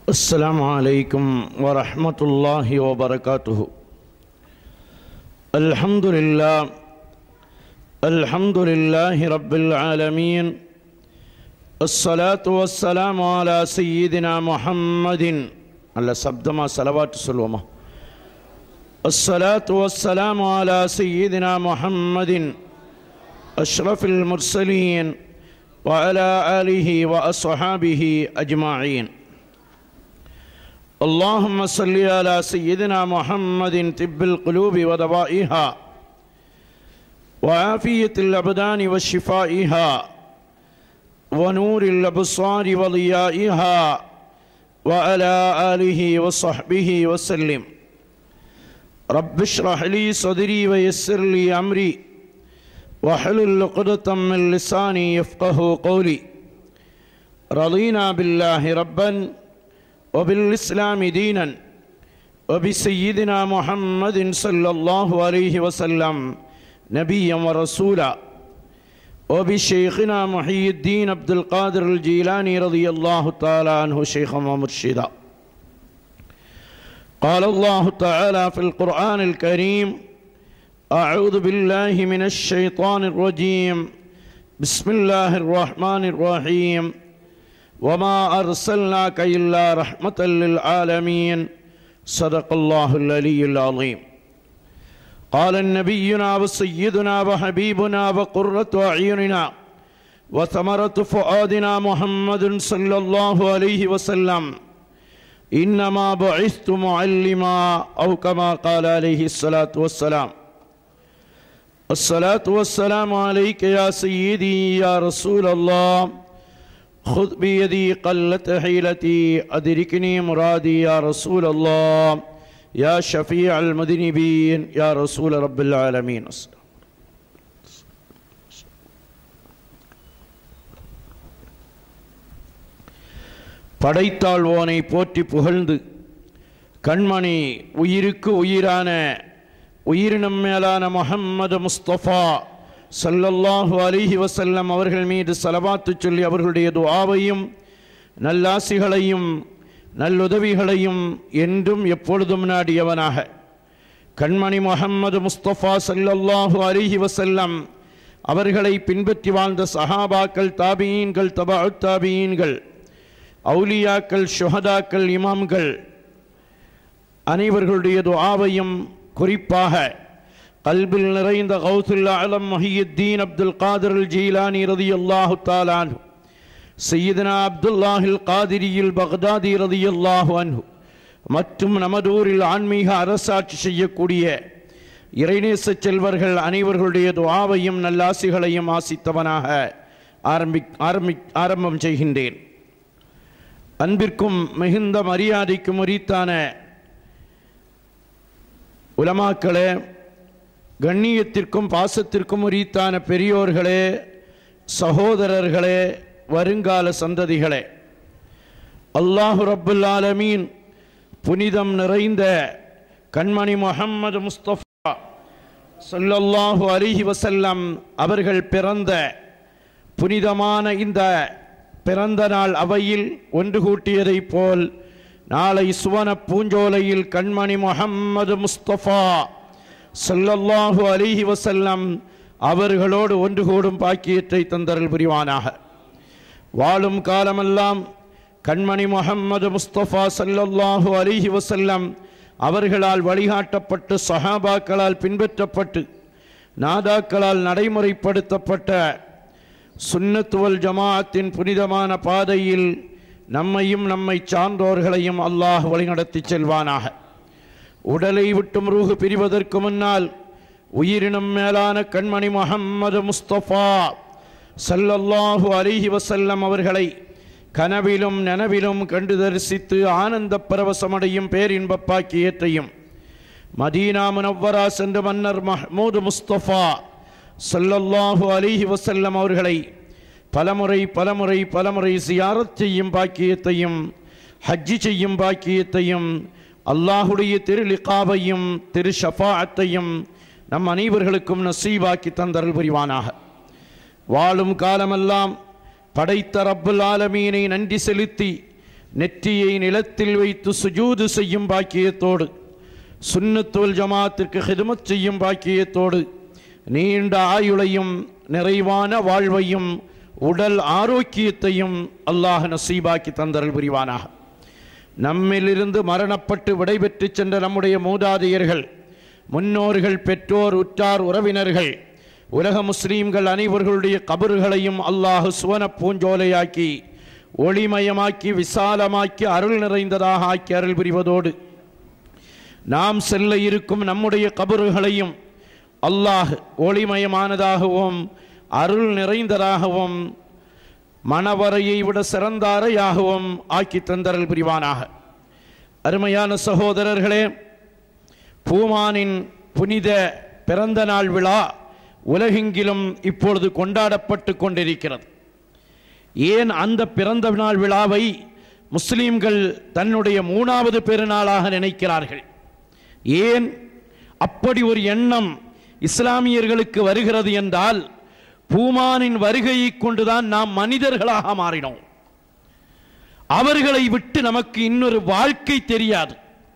السلام عليكم ورحمة الله وبركاته. الحمد لله رب العالمين. الصلاة والسلام على سيدنا محمد على سبدما صلوات سلوما. الصلاة والسلام على سيدنا محمد أشرف المرسلين وعلى آله وأصحابه أجمعين. اللهم صل على سيدنا محمد طب القلوب ودوائها وعافية الأبدان وشفائها ونور الأبصار وضيائها وعلى آله وصحبه وسلم. رب اشرح لي صدري ويسر لي أمري واحلل عقدة من لساني يفقه قولي. رضينا بالله ربا وبالإسلام دينا وبسيدنا محمد صلى الله عليه وسلم نبيا ورسولا وبشيخنا محي الدين عبد القادر الجيلاني رضي الله تعالى عنه شيخا ومرشدا. قال الله تعالى في القرآن الكريم: أعوذ بالله من الشيطان الرجيم. بسم الله الرحمن الرحيم. وما أرسلناك إلا رحمة للعالمين. صدق الله العلي العظيم. قال نبينا وسيدنا وحبيبنا وقرة أعيننا وثمرة فؤادنا محمد صلى الله عليه وسلم: إنما بعثت معلما، أو كما قال عليه الصلاة والسلام. الصلاة والسلام عليك يا سيدي يا رسول الله. خذ بيدي قلت حيلتي أدركني مرادي يا رسول الله. يا شفيع المذنبين يا رسول رب العالمين. படைத்தாழ்வோனை போற்றி புகழ்ந்து கண்மணி உயிருக்கு உயிரான உயிரினம் மேலான முஹம்மது முஸ்தபா ஸல்லல்லாஹு அலைஹி வஸல்லம் அவர்கள் மீது ஸலவாத்து சொல்லி அவர்களுடைய துஆவையும் நல்லாசிகளையும் நல்லுதவிகளையும் என்றும் எப்பொழுதும் நாடியவனாக கண்மணி முஹம்மது முஸ்தபா ஸல்லல்லாஹு அலைஹி வஸல்லம் அவர்களை பின்பற்றி வாழ்ந்த சஹாபாக்கள், தாபியீன்கள், தபஅத் தாபியீன்கள், அவுலியாக்கள், ஷுஹதாக்கள், இமாம்கள் அனைவர்களுடைய துஆவையும் குறிப்பாக கல்பில் நிறைந்த கௌசுல் ஆலம் முஹியுத்தீன் அப்துல் காதிர் அல் ஜீலானி ரலியல்லாஹு தஆலா அன்ஹு, சையதுனா அப்துல்லாஹில் காதிரியில் பக்தாதி ரலியல்லாஹு அன்ஹு மற்றும் நமதூரில் ஆன்மீக அரசாட்சி செய்யக்கூடிய இறைநேச செல்வர்கள் அனைவர்களுடைய துஆவையும் நல்லாசிகளையும் ஆசித்தவனாக ஆரம்பம் செய்கின்றேன். அன்பிற்கும் மிகுந்த மரியாதைக்கும் உரித்தான உலமாக்களே, கண்ணியத்திற்கும் பாசத்திற்கும் உரித்தான பெரியோர்களே, சகோதரர்களே, வருங்கால சந்ததிகளே, அல்லாஹு ரப்புல் ஆலமீன் புனிதம் நிறைந்த கண்மணி முஹம்மது முஸ்தபா ஸல்லல்லாஹு அலைஹி வஸல்லம் அவர்கள் பிறந்த புனிதமான இந்த பிறந்த நாள் அவையில் ஒன்று கூட்டியதைப் போல் நாளை சுவன பூஞ்சோலையில் கண்மணி முஹம்மது முஸ்தபா ஸல்லல்லாஹு அலைஹி வஸல்லம் அவர்களோடு ஒன்று கூடும் பாக்கியத்தை தந்தருள் புரிவானாக. வாழும் காலமெல்லாம் கண்மணி முஹம்மது முஸ்தபா ஸல்லல்லாஹு அலைஹி வஸல்லம் அவர்களால் வழிகாட்டப்பட்டு சஹாபாக்களால் பின்பற்றப்பட்டு நாதாக்களால் நடைமுறைப்படுத்தப்பட்ட சுன்னத் வல் ஜமாஅத்தின் புனிதமான பாதையில் நம்மையும் நம்மை சார்ந்தோர்களையும் அல்லாஹ் வழிநடத்தி செல்வானாக. உடலை விட்டும் ரூஹு பிரிவதற்கு முன்னால் உயிரினம் மேலான கண்மணி முஹம்மது முஸ்தபா ஸல்லல்லாஹு அலைஹி வஸல்லம் அவர்களை கனவிலும் நனவிலும் கண்டு தரிசித்து ஆனந்த பரவசமடையும் பேரின்பப் பாக்கியத்தையும் மதீனா முனவ்வரா சென்ற மன்னர் மஹ்மூது முஸ்தபா ஸல்லல்லாஹு அலைஹி வஸல்லம் அவர்களை பலமுறை சியாரத் செய்யும் பாக்கியத்தையும் ஹஜ்ஜி செய்யும் பாக்கியத்தையும் அல்லாஹுடைய திரு லிகாவையும் திரு ஷஃபாஅத்தையும் நம் அனைவர்களுக்கும் நசீபாக்கி தந்தருள் புரிவானாக. வாழும் காலமெல்லாம் படைத்த ரப்புல் ஆலமீனை நன்றி செலுத்தி நெற்றியை நிலத்தில் வைத்து சுஜூது செய்யும் பாக்கியத்தோடு, சுன்னத் வல் ஜமாத்திற்கு ஹிதமத் செய்யும் பாக்கியத்தோடு, நீண்ட ஆயுளையும் நிறைவான வாழ்வையும் உடல் ஆரோக்கியத்தையும் அல்லாஹ் நசீபாக்கி தந்தருள் புரிவானாக. நம்மிலிருந்து மரணப்பட்டு விடைபெற்று சென்ற நம்முடைய மூதாதையர்கள், முன்னோர்கள், பெற்றோர், உற்றார், உறவினர்கள், உலக முஸ்லீம்கள் அனைவர்களுடைய கபறுகளையும் அல்லாஹ் சுவன பூஞ்சோலையாக்கி ஒளிமயமாக்கி விசாலமாக்கி அருள் நிறைந்ததாக ஆக்கி அருள் புரிவதோடு, நாம் செல்ல இருக்கும் நம்முடைய கபறுகளையும் அல்லாஹ் ஒளிமயமானதாகவும் அருள் நிறைந்ததாகவும் மணவரையை விட சிறந்த அறையாகவும் ஆக்கி தந்தருள் புரிவானாக. அருமையான சகோதரர்களே, பூமானின் புனித பிறந்த நாள் விழா உலகெங்கிலும் இப்பொழுது கொண்டாடப்பட்டு கொண்டிருக்கிறது. ஏன் அந்த பிறந்த நாள் விழாவை முஸ்லீம்கள் தன்னுடைய 3வது பெருநாளாக நினைக்கிறார்கள்? ஏன் அப்படி ஒரு எண்ணம் இஸ்லாமியர்களுக்கு வருகிறது என்றால், பூமானின் வருகையை கொண்டுதான் நாம் மனிதர்களாக மாறினோம். அவர்களை விட்டு நமக்கு இன்னொரு வாழ்க்கை தெரியாது.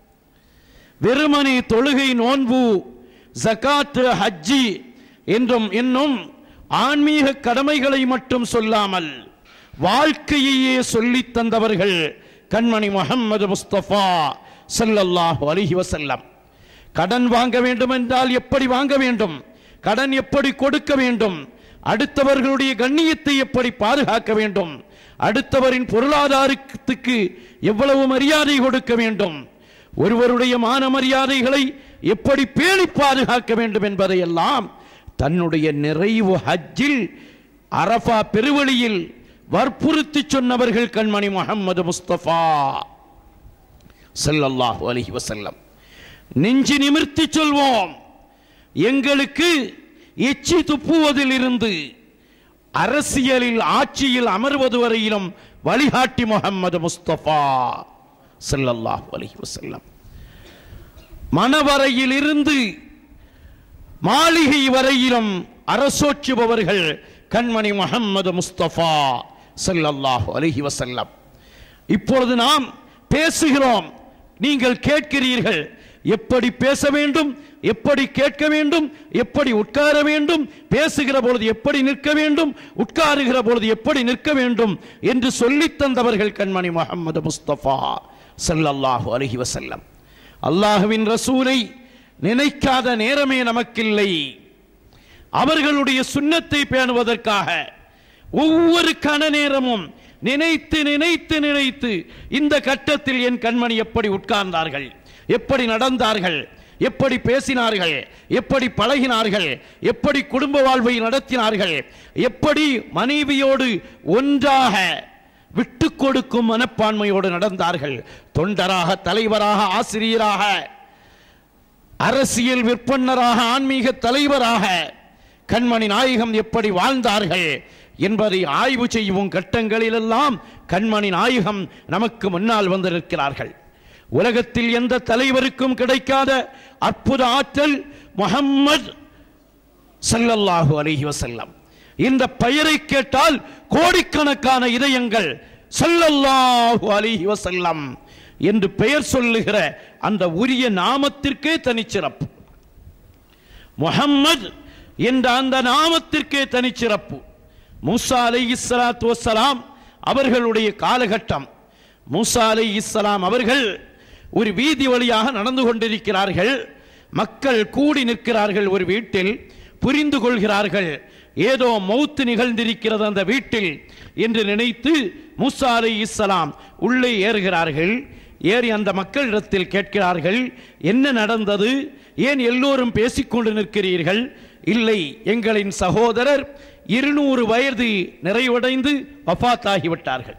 வெறுமனே தொழுகை, நோன்பு, ஜகாத், ஹஜ்ஜி என்னும் ஆன்மீக கடமைகளை மட்டும் சொல்லாமல் வாழ்க்கையையே சொல்லித் தந்தவர்கள் கண்மணி முஹம்மது முஸ்தபா ஸல்லல்லாஹு அலைஹி வஸல்லம். கடன் வாங்க வேண்டும் என்றால் எப்படி வாங்க வேண்டும், கடன் எப்படி கொடுக்க வேண்டும், அடுத்தவர்களுடைய கண்ணியத்தை எப்படி பாதுகாக்க வேண்டும், அடுத்தவரின் பொருளாதாரத்துக்கு எவ்வளவு மரியாதை கொடுக்க வேண்டும், ஒருவருடைய மான மரியாதைகளை எப்படி பேணி பாதுகாக்க வேண்டும் என்பதையெல்லாம் தன்னுடைய நிறைவு ஹஜ்ஜில் அரஃபா பெருவழியில் வற்புறுத்தி சொன்னவர்கள் கண்மணி முஹம்மது முஸ்தபா ஸல்லல்லாஹு அலைஹி வஸல்லம். நெஞ்சு நிமிர்த்தி சொல்வோம், எங்களுக்கு எச்சி துப்புவதில் இருந்து அரசியலில் ஆட்சியில் அமர்வது வரையிலும் வழிகாட்டி முஹம்மது முஸ்தபா ஸல்லல்லாஹு அலைஹி வஸல்லம். மணவரையில் இருந்து மாளிகை வரையிலும் அரசோற்றுபவர்கள் கண்மணி முஹம்மது முஸ்தபா ஸல்லல்லாஹு அலைஹி வஸல்லம். இப்பொழுது நாம் பேசுகிறோம், நீங்கள் கேட்கிறீர்கள். எப்படி பேச வேண்டும், எப்படி கேட்க வேண்டும், எப்படி உட்கார வேண்டும், பேசுகிற பொழுது எப்படி நிற்க வேண்டும், உட்காருகிற பொழுது எப்படி நிற்க வேண்டும் என்று சொல்லித் தந்தவர்கள் கண்மணி முஹம்மது முஸ்தபா ஸல்லல்லாஹு அலைஹி வஸல்லம். அல்லாஹ்வின் ரசூலை நினைக்காத நேரமே நமக்கில்லை. அவர்களுடைய சுன்னத்தை பேணுவதற்காக ஒவ்வொரு கண நேரமும் நினைத்து நினைத்து நினைத்து இந்த கட்டத்தில் என் கண்மணி எப்படி உட்கார்ந்தார்கள், எப்படி நடந்தார்கள், எப்படி பேசினார்கள், எப்படி பழகினார்கள், எப்படி குடும்ப வாழ்வை நடத்தினார்கள், எப்படி மனைவியோடு ஒன்றாக விட்டு கொடுக்கும் மனப்பான்மையோடு நடந்தார்கள், தொண்டராக, தலைவராக, ஆசிரியராக, அரசியல் விற்பனராக, ஆன்மீக தலைவராக கண்மணி நாயகம் எப்படி வாழ்ந்தார்கள் என்பதை ஆய்வு செய்யும் கட்டங்களிலெல்லாம் கண்மணி நாயகம் நமக்கு முன்னால் வந்திருக்கிறார்கள். உலகத்தில் எந்த தலைவருக்கும் கிடைக்காத அற்புத ஆற்றல் முஹம்மது ஸல்லல்லாஹு அலைஹி வஸல்லம். இந்த பெயரை கேட்டால் கோடிக்கணக்கான இதயங்கள் ஸல்லல்லாஹு அலைஹி வஸல்லம் என்று பெயர் சொல்லுகிற அந்த உரிய நாமத்திற்கே தனிச்சிறப்பு. முஹம்மது என்ற அந்த நாமத்திற்கே தனிச்சிறப்பு. மூசா அலைஹிஸ்ஸலாத்து வஸ்ஸலாம் அவர்களுடைய காலகட்டம். மூசா அலைஹிஸ்ஸலாம் அவர்கள் ஒரு வீதி வழியாக நடந்து கொண்டிருக்கிறார்கள். மக்கள் கூடி நிற்கிறார்கள் ஒரு வீட்டில். புரிந்து கொள்கிறார்கள், ஏதோ மௌத்து நிகழ்ந்திருக்கிறது அந்த வீட்டில் என்று நினைத்து மூசா அலைஹிஸ்ஸலாம் உள்ளே ஏறுகிறார்கள். ஏறி அந்த மக்களிடத்தில் கேட்கிறார்கள், என்ன நடந்தது, ஏன் எல்லோரும் பேசிக்கொண்டு நிற்கிறீர்கள்? இல்லை, எங்களின் சகோதரர் 200 வயது நிறைவடைந்து வஃபாத்தாகிவிட்டார்கள்.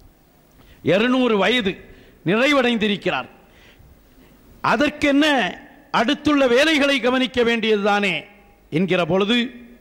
200 வயது நிறைவடைந்திருக்கிறார். அதற்கென்ன, அடுத்துள்ள வேலைகளை கவனிக்க வேண்டியதுதானே என்கிற பொழுது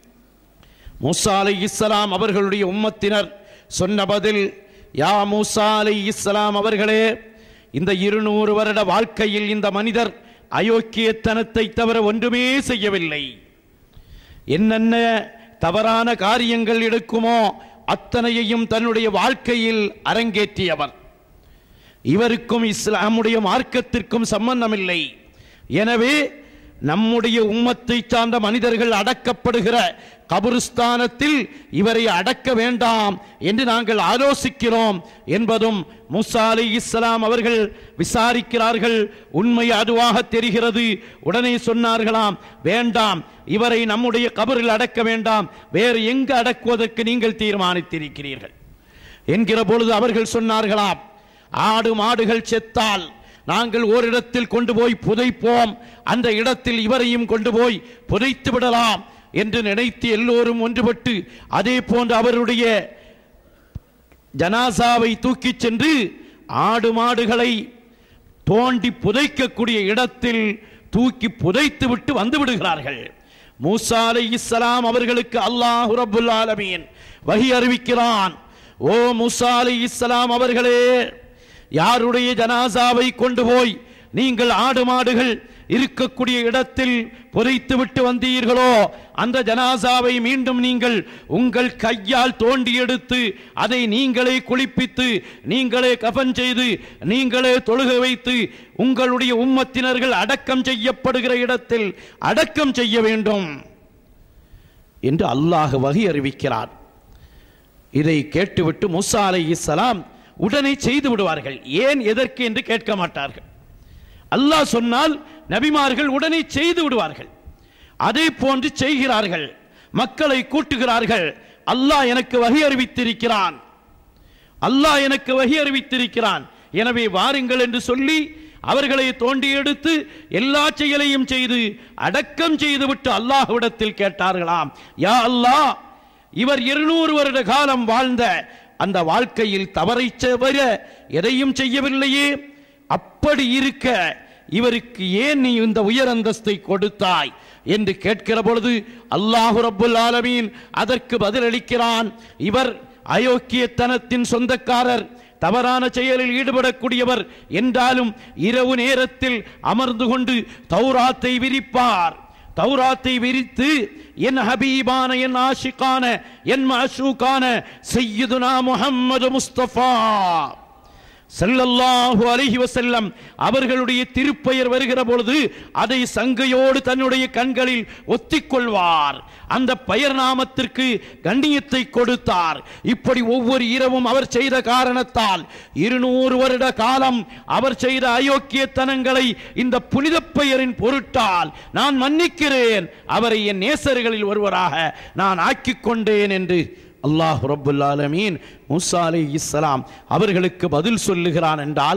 மூசா அலைஹிஸ்ஸலாம் அவர்களுடைய உம்மத்தினர் சொன்ன பதில், யா மூசா அலைஹிஸ்ஸலாம் அவர்களே, இந்த 200 வருட வாழ்க்கையில் இந்த மனிதர் அயோக்கியத்தனத்தை தவிர ஒன்றுமே செய்யவில்லை. என்னென்ன தவறான காரியங்கள் எடுக்குமோ அத்தனையையும் தன்னுடைய வாழ்க்கையில் அரங்கேற்றியவர். இவருக்கும் இஸ்லாமுடைய மார்க்கத்திற்கும் சம்பந்தமில்லை. எனவே நம்முடைய உம்மத்தை சார்ந்த மனிதர்கள் அடக்கப்படுகிற கபருஸ்தானத்தில் இவரை அடக்க வேண்டாம் என்று நாங்கள் ஆலோசிக்கிறோம் என்பதும் மூசா அலைஹிஸ்ஸலாம் அவர்கள் விசாரிக்கிறார்கள். உண்மை அதுவாக தெரிகிறது. உடனே சொன்னார்களாம், வேண்டாம், இவரை நம்முடைய கபரில் அடக்க வேண்டாம், வேறு எங்கு அடக்குவதற்கு நீங்கள் தீர்மானித்திருக்கிறீர்கள் என்கிற பொழுது அவர்கள் சொன்னார்களாம், ஆடு மாடுகள் செத்தால் நாங்கள் ஓரிடத்தில் கொண்டு போய் புதைப்போம், அந்த இடத்தில் இவரையும் கொண்டு போய் புதைத்து விடலாம் என்று நினைத்து எல்லோரும் ஒன்றுபட்டு அதே போன்று அவருடைய ஜனாசாவை தூக்கி சென்று ஆடு மாடுகளை தோண்டி புதைக்கக்கூடிய இடத்தில் தூக்கி புதைத்து விட்டு வந்து விடுகிறார்கள். மூசா அலைஹிஸ்ஸலாம் அவர்களுக்கு அல்லாஹ் ரப்புல் ஆலமீன் வஹி அறிவிக்கிறான், ஓ மூசா அலைஹிஸ்ஸலாம் அவர்களே, யாருடைய ஜனாசாவை கொண்டு போய் நீங்கள் ஆடு மாடுகள் இருக்கக்கூடிய இடத்தில் புதைத்து விட்டு வந்தீர்களோ அந்த ஜனாசாவை மீண்டும் நீங்கள் உங்கள் கையால் தோண்டி எடுத்து அதை நீங்களே குளிப்பித்து நீங்களே கஃன் செய்து நீங்களே தொழுக வைத்து உங்களுடைய உம்மத்தினர்கள் அடக்கம் செய்யப்படுகிற இடத்தில் அடக்கம் செய்ய வேண்டும் என்று அல்லாஹ் வஹி அறிவிக்கிறார். இதை கேட்டுவிட்டு மூசா அலைஹிஸ்ஸலாம் உடனே செய்து விடுவார்கள். ஏன் எதற்கு என்று கேட்க மாட்டார்கள். அல்லாஹ் சொன்னால் நபிமார்கள் உடனே செய்து விடுவார்கள். அதே போன்று செய்கிறார்கள். மக்களை கூட்டுகிறார்கள். அல்லாஹ் எனக்கு வஹி அறிவித்திருக்கிறான், அல்லாஹ் எனக்கு வஹி அறிவித்திருக்கிறான், எனவே வாருங்கள் என்று சொல்லி அவர்களை தோண்டி எடுத்து எல்லா செயலையும் செய்து அடக்கம் செய்துவிட்டு அல்லாஹ்விடத்தில் கேட்டார்களாம், யா அல்லாஹ், இவர் 200 வருட காலம் வாழ்ந்த அந்த வாழ்க்கையில் தவறை தவிர எதையும் செய்யவில்லையே, அப்படி இருக்க இவருக்கு ஏன் நீ இந்த உயர் அந்தஸ்தை கொடுத்தாய் என்று கேட்கிற பொழுது அல்லாஹ் ரப்புல் ஆலமீன் அதற்கு பதிலளிக்கிறான், இவர் அயோக்கியத்தனத்தின் சொந்தக்காரர், தவறான செயலில் ஈடுபடக்கூடியவர் என்றாலும் இரவு நேரத்தில் அமர்ந்து கொண்டு தௌராத்தை விரிப்பார். தௌராத்தை விரித்து என் ஹபீபான, என் ஆஷிகான, என் மஅஷூகான சய்யிதுனா முஹம்மது முஸ்தபா ஸல்லல்லாஹு அலைஹி வஸல்லம் அவர்களுடைய திருப்பெயர் வருகிற பொழுது அதை சங்கையோடு தன்னுடைய கண்களில் ஒத்திக்கொள்வார். அந்த பெயர் நாமத்திற்கு கண்ணியத்தை கொடுத்தார். இப்படி ஒவ்வொரு இரவும் அவர் செய்த காரணத்தால் 200 வருட காலம் அவர் செய்த அயோக்கியத்தனங்களை இந்த புனித பெயரின் பொருட்டால் நான் மன்னிக்கிறேன், அவரை என் நேசர்களில் ஒருவராக நான் ஆக்கிக் கொண்டேன் என்று அல்லாஹ் ரப்புல் ஆலமீன் மூசா அலைஹிஸ்ஸலாம் அவர்களுக்கு பதில் சொல்லுகிறான் என்றால்,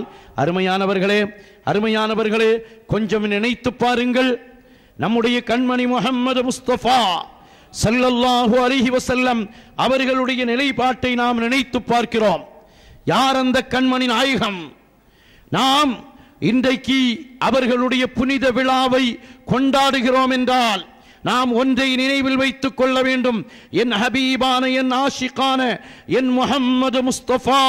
அருமையானவர்களே கொஞ்சம் நினைத்து பாருங்கள். நம்முடைய கண்மணி முஹம்மது முஸ்தபா ஸல்லல்லாஹு அலைஹி வஸல்லம் அவர்களுடைய நிலைப்பாட்டை நாம் நினைத்து பார்க்கிறோம். யார் அந்த கண்மணி நாயகம்? நாம் இன்றைக்கு அவர்களுடைய புனித விழாவை கொண்டாடுகிறோம் என்றால் நாம் ஒன்றை நினைவில் வைத்துக் கொள்ள வேண்டும், என் ஹபீபான, என் ஆஷிகான, என் முஹம்மது முஸ்தபா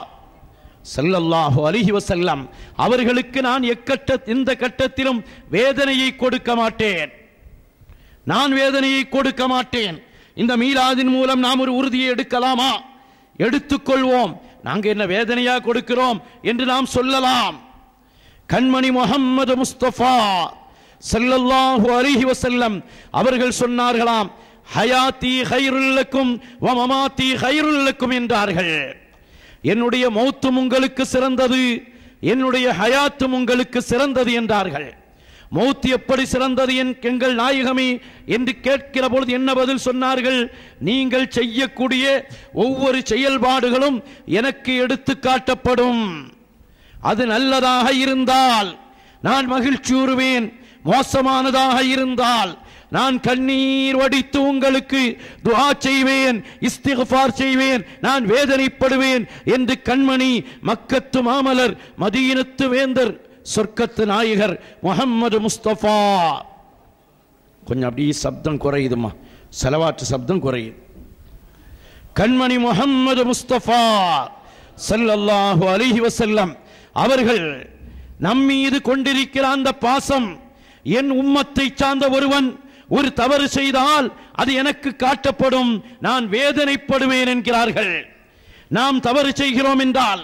ஸல்லல்லாஹு அலைஹி வஸல்லம் அவர்களுக்கு நான் எந்த கட்டத்திலும் வேதனையை கொடுக்க மாட்டேன். நான் வேதனையை கொடுக்க மாட்டேன். இந்த மீலாதின் மூலம் நாம் ஒரு உறுதியை எடுக்கலாமா? எடுத்துக்கொள்வோம். நாங்கள் என்ன வேதனையா கொடுக்கிறோம் என்று நாம் சொல்லலாம். கண்மணி முஹம்மது முஸ்தபா ஸல்லல்லாஹு அலைஹி வஸல்லம் அவர்கள் சொன்னார்களாம், ஹயாத்தி கைருல் லக்கும் வ மமாத்தி கைருல் லக்கும் என்றார்கள். என்னுடைய மௌத்தும் உங்களுக்கு சிறந்தது, என்னுடைய ஹயாத்தும் உங்களுக்கு சிறந்தது என்றார்கள். மௌத் எப்படி சிறந்தது எங்கள் நாயகமே என்று கேட்கிற பொழுது என்ன பதில் சொன்னார்கள்? நீங்கள் செய்யக்கூடிய ஒவ்வொரு செயல்பாடுகளும் எனக்கு எடுத்து காட்டப்படும். அது நல்லதாக இருந்தால் நான் மகிழ்ச்சியுறுவேன், மோசமானதாக இருந்தால் நான் கண்ணீர் வடித்து உங்களுக்கு துஆ செய்வேன், இஸ்திக்ஃபார் செய்வேன், நான் வேதனைப்படுவேன் என்று கண்மணி மக்கத்து மாமலர், மதீனத்து வேந்தர், சொர்க்கத்து நாயகர் முஹம்மது முஸ்தபா. கொஞ்சம் அப்படியே சப்தம் குறையுதுமா, செலவாற்று சப்தம் குறையுது. கண்மணி முஹம்மது முஸ்தபா ஸல்லல்லாஹு அலைஹி வஸல்லம் அவர்கள் நம்மீது கொண்டிருக்கிற அந்த பாசம், என் உம்மத்தை சார்ந்த ஒருவன் ஒரு தவறு செய்தால் அது எனக்கு காட்டப்படும், நான் வேதனைப்படுவேன் என்கிறார்கள். நாம் தவறு செய்கிறோம் என்றால்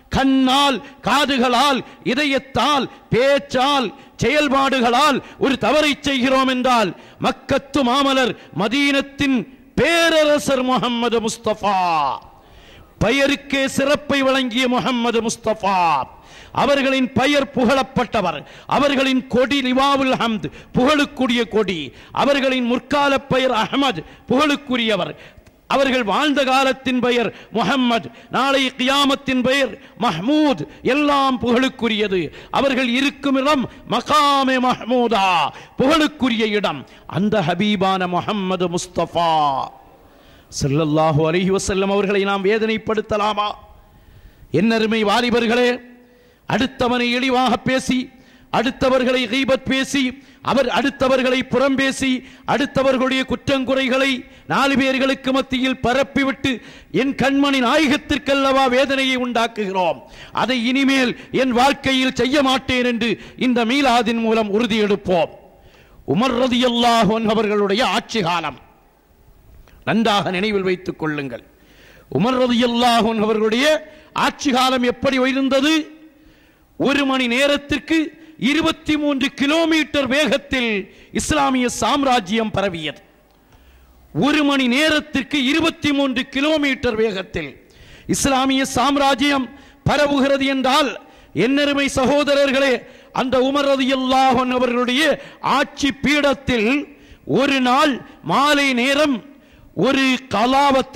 கண்ணால், காதுகளால், இதயத்தால், பேச்சால், செயல்பாடுகளால் ஒரு தவறை செய்கிறோம் என்றால் மக்கத்து மாமலர் மதீனத்தின் பேரரசர் முஹம்மது முஸ்தபா, பெயருக்கே சிறப்பை வழங்கிய முஹம்மது முஸ்தபா, அவர்களின் பெயர் புகழப்பட்டவர், அவர்களின் கொடி லிவாவுல் ஹம்த் புகழுக்குரிய கொடி, அவர்களின் முற்கால பெயர் அஹ்மத் புகழுக்குரியவர், அவர்கள் வாழ்ந்த காலத்தின் பெயர் முஹம்மத், நாளை கியாமத்தின் பெயர் மஹ்மூத், எல்லாம் புகழுக்குரியது. அவர்கள் இருக்கும் இடம் மகாமே மஹ்மூதா, புகழுக்குரிய இடம். அந்த ஹபீபான முஹம்மது முஸ்தபா ஸல்லல்லாஹு அலைஹி வஸல்லம் அவர்களை நாம் வேதனைப்படுத்தலாமா? என்னருமை வாலிபர்களே, அடுத்தவனை இழிவாக பேசி, அடுத்தவர்களை கீபத் பேசி, அடுத்தவர்களை புறம் பேசி, அடுத்தவர்களுடைய குற்றங்குறைகளை 4 பேர்களுக்கு மத்தியில் பரப்பிவிட்டு என் கண்மணி நாயகத்திற்கல்லவா வேதனையை உண்டாக்குகிறோம். அதை இனிமேல் என் வாழ்க்கையில் செய்ய மாட்டேன் என்று இந்த மீலாதின் மூலம் உறுதி எடுப்போம். உமர் ரலியல்லாஹு அன்ஹு அவர்களுடைய ஆட்சி காலம் நன்றாக நினைவில் வைத்துக் கொள்ளுங்கள். உமர் ரலியல்லாஹு அன்ஹு அவர்களுடைய ஆட்சி காலம் எப்படி இருந்தது? 1 மணி நேரத்திற்கு 23 கிலோமீட்டர் வேகத்தில் இஸ்லாமிய சாம்ராஜ்யம் பரவியது. 1 மணி நேரத்திற்கு 23 கிலோமீட்டர் வேகத்தில் இஸ்லாமிய சாம்ராஜ்யம் பரவுகிறது என்றால் என்னருமை சகோதரர்களே, அந்த உமர் ரலியல்லாஹு அன்ஹு அவர்களுடைய ஆட்சி பீடத்தில் ஒரு நாள் மாலை நேரம் ஒரு கலாவத்,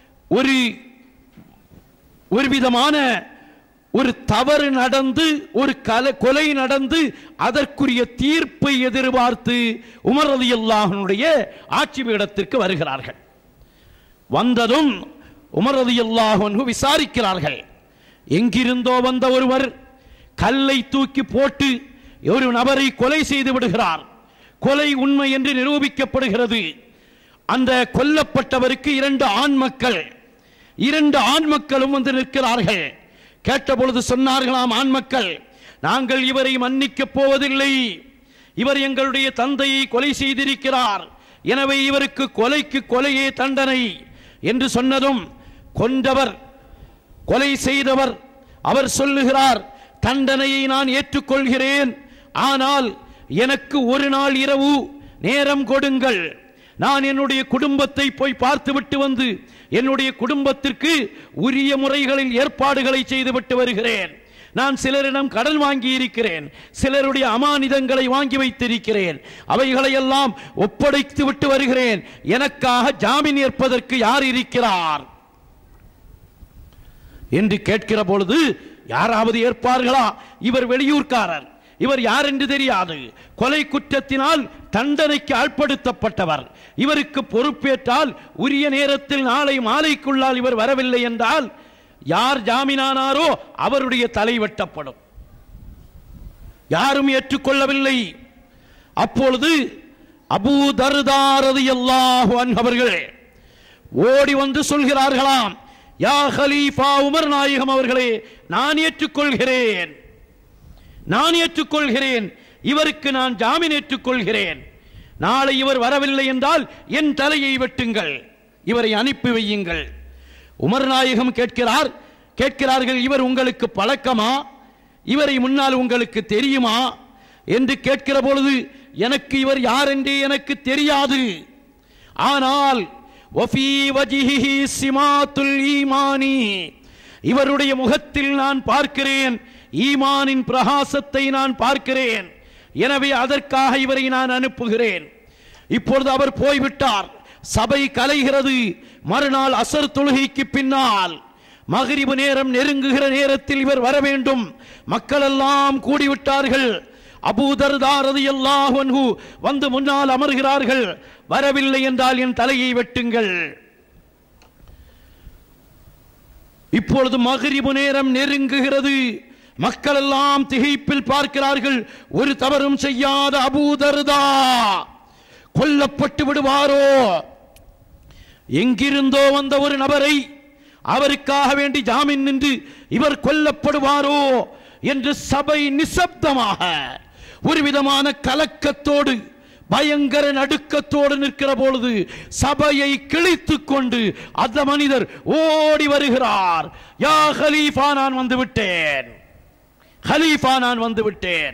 ஒரு விதமான ஒரு தவறு நடந்து, ஒரு கொலை நடந்து, அதற்குரிய தீர்ப்பை எதிர்பார்த்து உமர் ரலியல்லாஹு அன்ஹுடைய ஆட்சி பீடத்திற்கு வருகிறார்கள். வந்ததும் உமர் ரலியல்லாஹு அன்ஹு விசாரிக்கிறார்கள். எங்கிருந்தோ வந்த ஒருவர் கல்லை தூக்கி போட்டு ஒரு நபரை கொலை செய்து விடுகிறார். கொலை உண்மை என்று நிரூபிக்கப்படுகிறது. அந்த கொல்லப்பட்டவருக்கு 2 ஆண் மக்கள், 2 ஆண் மக்களும் வந்து நிற்கிறார்கள். கேட்டபொழுது சொன்னார்களாம் ஆண் மக்கள், நாங்கள் இவரை மன்னிக்கப் போவதில்லை, இவர் எங்களுடைய தந்தையை கொலை செய்திருக்கிறார், எனவே இவருக்கு கொலைக்கு கொலையே தண்டனை என்று சொன்னதும் கொன்றவர், கொலை செய்தவர் அவர் சொல்லுகிறார், தண்டனையை நான் ஏற்றுக்கொள்கிறேன், ஆனால் எனக்கு ஒரு நாள் இரவு நேரம் கொடுங்கள், நான் என்னுடைய குடும்பத்தை போய் பார்த்துவிட்டு வந்து என்னுடைய குடும்பத்திற்கு உரிய முறைகளில் ஏற்பாடுகளை செய்துவிட்டு வருகிறேன். நான் சிலரிடம் கடன் வாங்கி இருக்கிறேன், சிலருடைய அமானிதங்களை வாங்கி வைத்திருக்கிறேன், அவைகளை எல்லாம் ஒப்படைத்து விட்டு வருகிறேன். எனக்காக ஜாமீன் ஏற்பதற்கு யார் இருக்கிறார் என்று கேட்கிற பொழுது யாராவது ஏற்பார்களா? இவர் வெளியூர்காரர், இவர் யார் என்று தெரியாது, கொலை குற்றத்தினால் தண்டனைக்கு ஆட்படுத்தப்பட்டவர், இவருக்கு பொறுப்பேற்றால் உரிய நேரத்தில் நாளை மாலைக்குள்ளால் இவர் வரவில்லை என்றால் யார் ஜாமீனானாரோ அவருடைய தலை வெட்டப்படும். யாரும் ஏற்றுக்கொள்ளவில்லை. அப்பொழுது அபூ தர்தா ரலியல்லாஹு அன்ஹு அவர்கள் ஓடி வந்து சொல்கிறார்களாம், யா கலீஃபா உமர் நாயகம் அவர்களே, நான் ஏற்றுக்கொள்கிறேன், நான் ஏற்றுக்கொள்கிறேன், இவருக்கு நான் ஜாமீன் ஏற்றுக்கொள்கிறேன், நாளை இவர் வரவில்லை என்றால் என் தலையை வெட்டுங்கள், இவரை அனுப்பி வையுங்கள். உமர் நாயகம் கேட்கிறார்கள், இவர் உங்களுக்கு பழக்கமா, இவரை முன்னால் உங்களுக்கு தெரியுமா என்று கேட்கிற பொழுது எனக்கு இவர் யார் என்றே எனக்கு தெரியாது, ஆனால் வஃபீ வஜ்ஹிஹி சிமாத்துல் ஈமானி, இவருடைய முகத்தில் நான் பார்க்கிறேன் ஈமானின் பிரகாசத்தை நான் பார்க்கிறேன், எனவே அதற்காக இவரை நான் அனுப்புகிறேன். இப்பொழுது அவர் போய்விட்டார், சபை கலைகிறது. மறுநாள் அசர் தொழுகைக்கு பின்னால் மக்ரிப் நேரம் நெருங்குகிற நேரத்தில் இவர் வர வேண்டும். மக்கள் எல்லாம் கூடிவிட்டார்கள். அபூ தர்தா ரலியல்லாஹு அன்ஹு வந்து முன்னால் அமர்கிறார்கள். வரவில்லை என்றால் என் தலையை வெட்டுங்கள். இப்பொழுது மக்ரிப் நேரம் நெருங்குகிறது. மக்கள் எல்லாம் திகைப்பில் பார்க்கிறார்கள். ஒரு தவறும் செய்யாத அபூ தர்தா கொல்லப்பட்டு விடுவாரோ, எங்கிருந்தோ வந்த ஒரு நபரை அவருக்காக வேண்டி ஜாமீன் நின்று இவர் கொல்லப்படுவாரோ என்று சபை நிசப்தமாக ஒரு விதமான கலக்கத்தோடு பயங்கர நடுக்கத்தோடு நிற்கிற பொழுது சபையை கிழித்துக் கொண்டு அந்த மனிதர் ஓடி வருகிறார். யா கலீஃபா, நான் வந்து விட்டேன், கலீஃபா நான் வந்து விட்டேன்.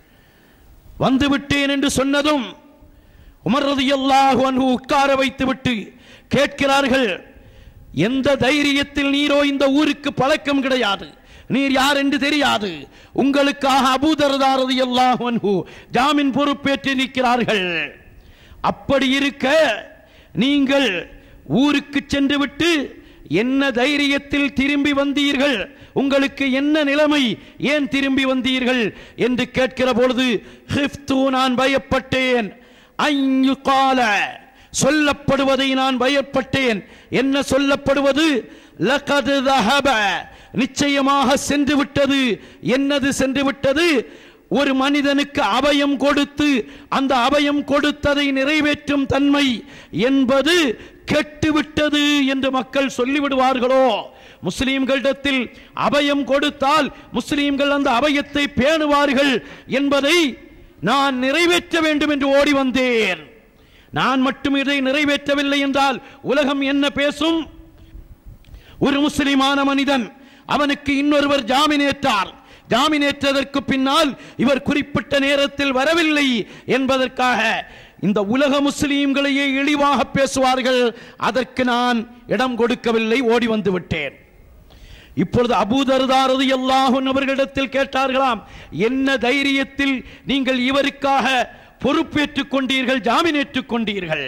வந்து விட்டேன் என்று சொன்னதும் உமர் ரலியல்லாஹு அன்ஹு உட்கார வைத்து விட்டு கேட்கிறார்கள், எந்த தைரியத்தில் நீரோ இந்த ஊருக்கு பழக்கம் கிடையாது, நீர் யார் என்று தெரியாது, உங்களுக்காக அபூ தர்தா ரலியல்லாஹு அன்ஹு ஜாமீன் பொறுப்பேற்று நிற்கிறார்கள். அப்படி இருக்க நீங்கள் ஊருக்கு சென்று விட்டு என்ன தைரியத்தில் திரும்பி வந்தீர்கள், உங்களுக்கு என்ன நிலைமை, ஏன் திரும்பி வந்தீர்கள் என்று கேட்கிற பொழுது ஹிஃப்து, நான் பயப்பட்டேன், அய்யுகால, சொல்லப்படுவதை நான் பயப்பட்டேன். என்ன சொல்லப்படுவது? லகத் தஹப, நிச்சயமாக சென்று விட்டது. என்னது சென்று விட்டது? ஒரு மனிதனுக்கு அபயம் கொடுத்து அந்த அபயம் கொடுத்ததை நிறைவேற்றும் தன்மை என்பது கெட்டுவிட்டது என்று மக்கள் சொல்லிவிடுவார்களோ? முஸ்லிம்களிடத்தில் அபயம் கொடுத்தால் முஸ்லிம்கள் அந்த அபயத்தை பேணுவார்கள் என்பதை நான் நிறைவேற்ற வேண்டும் என்று ஓடி வந்தேன். நான் மட்டும் இதை நிறைவேற்றவில்லை என்றால் உலகம் என்ன பேசும்? ஒரு முஸ்லிமான மனிதன், அவனுக்கு இன்னொருவர் ஜாமீன் ஏற்றார். ஜாமீன் ஏற்றதற்கு பின்னால் இவர் குறிப்பிட்ட நேரத்தில் வரவில்லை என்பதற்காக இந்த உலக முஸ்லிம்களையே இழிவாக பேசுவார்கள். அதற்கு நான் இடம் கொடுக்கவில்லை, ஓடி வந்து விட்டேன். இப்பொழுது அபூ தர்தா ரலியல்லாஹு அன்ஹு அவர்களிடத்தில் கேட்டார்களாம், என்ன தைரியத்தில் நீங்கள் இவருக்காக பொறுப்பேற்றுக் கொண்டீர்கள், ஜாமீன் ஏற்றுக் கொண்டீர்கள்?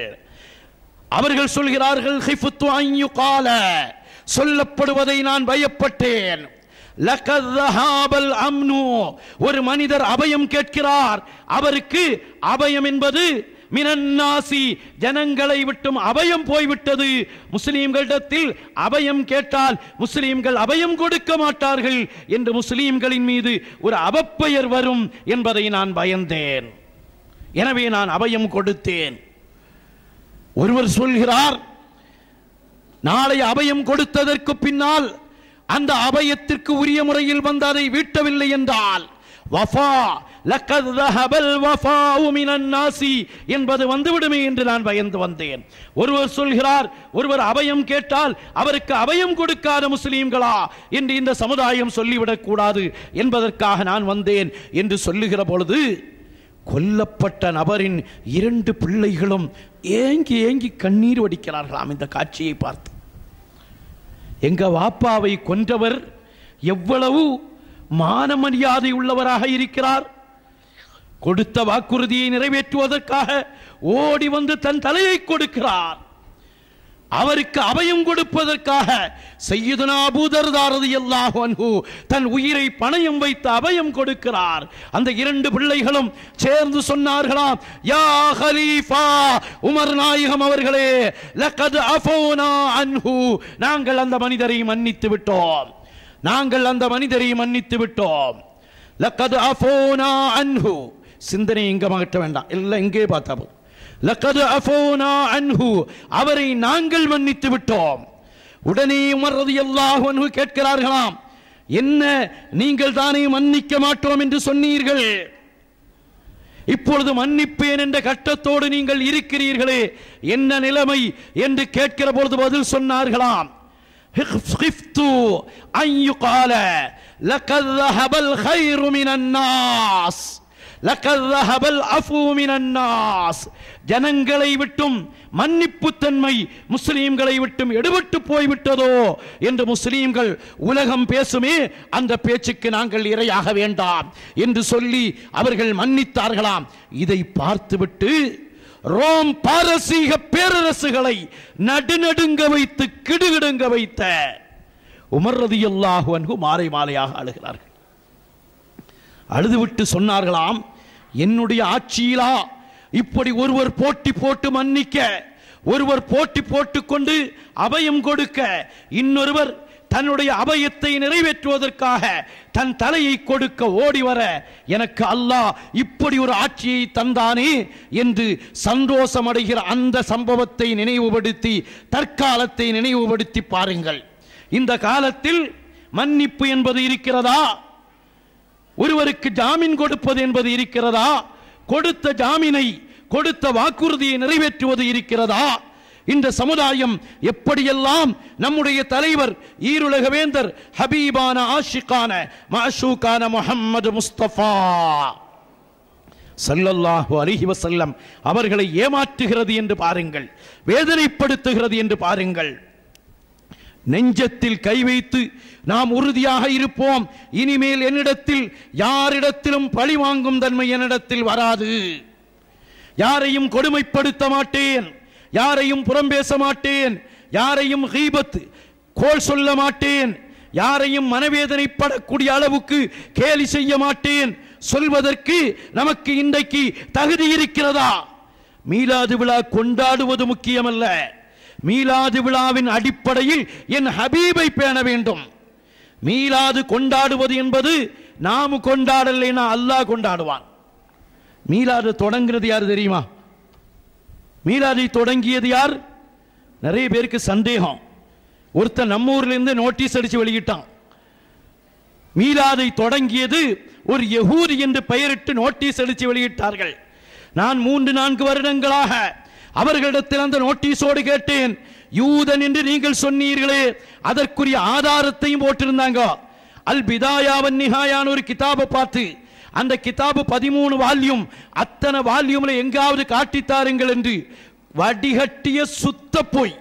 அவர்கள் சொல்கிறார்கள், ஹிஃப்து அன் யுகால, சொல்லப்படுவதை நான் பயப்பட்டேன். லகத் தஹாபல் அம்னு, ஒரு மனிதர் அபயம் கேட்கிறார், அவருக்கு அபயம் என்பது மினன்னாசி, ஜனங்களை விட்டும் அபயம் போய்விட்டது. முஸ்லிம்களிடத்தில் அபயம் கேட்டால் முஸ்லிம்கள் அபயம் கொடுக்க மாட்டார்கள் என்று முஸ்லிம்களின் மீது ஒரு அவப்பெயர் வரும் என்பதை நான் பயந்தேன். எனவே நான் அபயம் கொடுத்தேன். ஒருவர் சொல்கிறார், நாளை அபயம் கொடுத்ததற்கு பின்னால் அந்த அபயத்திற்கு உரிய முறையில் வந்து அதை வீட்டவில்லை என்றால் வஃபா லகத் தஹபல் வஃபாஉ மினன் நாசி என்பது வந்துவிடுமே என்று நான் பயந்து வந்தேன். ஒருவர் சொல்கிறார், ஒருவர் அபயம் கேட்டால் அவருக்கு அபயம் கொடுக்காத முஸ்லீம்களா என்று இந்த சமுதாயம் சொல்லிவிடக் கூடாது என்பதற்காக நான் வந்தேன் என்று சொல்லுகிற பொழுது கொல்லப்பட்ட நபரின் 2 பிள்ளைகளும் ஏங்கி ஏங்கி கண்ணீர் வடிக்கிறார்களாம் இந்த காட்சியை பார்த்து. எங்க வாப்பாவை கொன்றவர் எவ்வளவு மான மரியாதை உள்ளவராக இருக்கிறார். கொடுத்த வாக்குறுதியை நிறைவேற்றுவதற்காக ஓடி வந்து தன் தலையை கொடுக்கிறார். அவருக்கு அபயம் கொடுப்பதற்காக சய்யிதுனா அபூ தர்தா ரலியல்லாஹு அன்ஹு தன் உயிரை பணயம் வைத்து அபயம் கொடுக்கிறார். அந்த 2 பிள்ளைகளும் சேர்ந்து சொன்னார்களாம், யா கலீஃபா, உமர் நாயகம் அவர்களே, லகத் அஃபௌனா அன்ஹு, நாங்கள் அந்த மனிதரை மன்னித்து விட்டோம், நாங்கள் அந்த மனிதரை மன்னித்து விட்டோம். லகத் அஃபௌனா அன்ஹு, சிந்தனை எங்க மாற்ற வேண்டாம், எல்லாம் எங்கே பார்த்தா போதும். லகத் அஃபௌனா அன்ஹு, அவரை நாங்கள் மன்னித்து விட்டோம். உடனே உமர் ரலியல்லாஹு அன்ஹு கேட்கிறார்களாம், என்ன நீங்கள் தானே மன்னிக்க மாட்டோம் என்று சொன்னீர்கள், இப்பொழுது மன்னிப்பேன் என்ற கட்டத்தோடு நீங்கள் இருக்கிறீர்களே, என்ன நிலைமை என்று கேட்கிற பொழுது பதில் சொன்னார்களாம், ஹிஃப்து அன் யுகால லகத் தஹபல் கைரு மினன் நாஸ், லகத் தஹபல் அஃபு மினன் நாஸ், ஜனங்களை விட்டும் மன்னிப்பு தன்மை முஸ்லீம்களை விட்டும் எடுபட்டு போய்விட்டதோ என்று முஸ்லீம்கள் உலகம் பேசுமே, அந்த பேச்சுக்கு நாங்கள் இரையாக வேண்டாம் என்று சொல்லி அவர்கள் மன்னித்தார்களாம். இதை பார்த்துவிட்டு ரோம் பாரசீக பேரரசுகளை நடுநடுங்க வைத்து கிடுகிடுங்க வைத்த உமர் ரலியல்லாஹு அன்ஹு மாலை மாலையாக அழுகிறார்கள். அழுதுவிட்டு சொன்னார்களாம், என்னுடைய ஆட்சியிலா இப்படி ஒருவர் போட்டி போட்டு மன்னிக்க, ஒருவர் போட்டி போட்டுக் கொண்டு அபயம் கொடுக்க, இன்னொருவர் தன்னுடைய அபயத்தை நிறைவேற்றுவதற்காக தன் தலையை கொடுக்க ஓடி வர, எனக்கு அல்லாஹ் இப்படி ஒரு ஆட்சியை தந்தானே என்று சந்தோஷம் அடைகிற அந்த சம்பவத்தை நினைவுபடுத்தி தற்காலத்தை நினைவுபடுத்தி பாருங்கள். இந்த காலத்தில் மன்னிப்பு என்பது இருக்கிறதா? ஒருவருக்கு ஜாமீன் கொடுப்பது என்பது இருக்கிறதா? கொடுத்த ஜாமீனை கொடுத்த வாக்குறுதியை நிறைவேற்றுவது இருக்கிறதா? இந்த சமுதாயம் எப்படியெல்லாம் நம்முடைய தலைவர் ஈருலக வேந்தர் ஹபீபான ஆஷிகான மாஷூகான முஹம்மது முஸ்தபா ஸல்லல்லாஹு அலைஹி வஸல்லம் அவர்களை ஏமாற்றுகிறது என்று பாருங்கள், வேதனைப்படுத்துகிறது என்று பாருங்கள். நெஞ்சத்தில் கை வைத்து நாம் உறுதியாக இருப்போம். இனிமேல் என்னிடத்தில் யாரிடத்திலும் பழி வாங்கும் தன்மை என்னிடத்தில் வராது. யாரையும் கொடுமைப்படுத்த மாட்டேன், யாரையும் புறம் பேச மாட்டேன், யாரையும் கீபத் கோல் சொல்ல மாட்டேன், யாரையும் மனவேதனைப்படக்கூடிய அளவுக்கு கேலி செய்ய மாட்டேன். சொல்வதற்கு நமக்கு இன்றைக்கு தகுதி இருக்கிறதா? மீலாது விழா கொண்டாடுவது முக்கியமல்ல. மீலாது விழாவின் அடிப்படையில் என் ஹபீபை பேண வேண்டும். மீலாது கொண்டாடுவது என்பது நாம் கொண்டாடலைன்னா அல்லாஹ் கொண்டாடுவான். மீலாது தொடங்குறது யார் தெரியுமா? மீலாதை தொடங்கியது யார்? நிறைய பேருக்கு சந்தேகம். ஒருத்தர் நம்ம ஊர்ல இருந்து நோட்டீஸ் அடிச்சு வெளியிட்டான். மீலாதை தொடங்கியது ஒரு யஹூதி என்று பெயரிட்டு நோட்டீஸ் அடிச்சு வெளியிட்டார்கள். நான் 3-4 வருடங்களாக அவர்களிடத்தில் அந்த நோட்டீஸோடு கேட்டேன், யூதன் என்று நீங்கள் சொன்னீர்களே அதற்குரிய ஆதாரத்தையும் போட்டிருந்தாங்க. அல் பிதாயா வன் நிஹாயான ஒரு கிதாபை பார்த்து, அந்த கிதாபு 13 வால்யூம், அத்தனை வால்யூம்ல எங்காவது காட்டித்தாருங்கள் என்று வடிகட்டிய சுத்த போய்.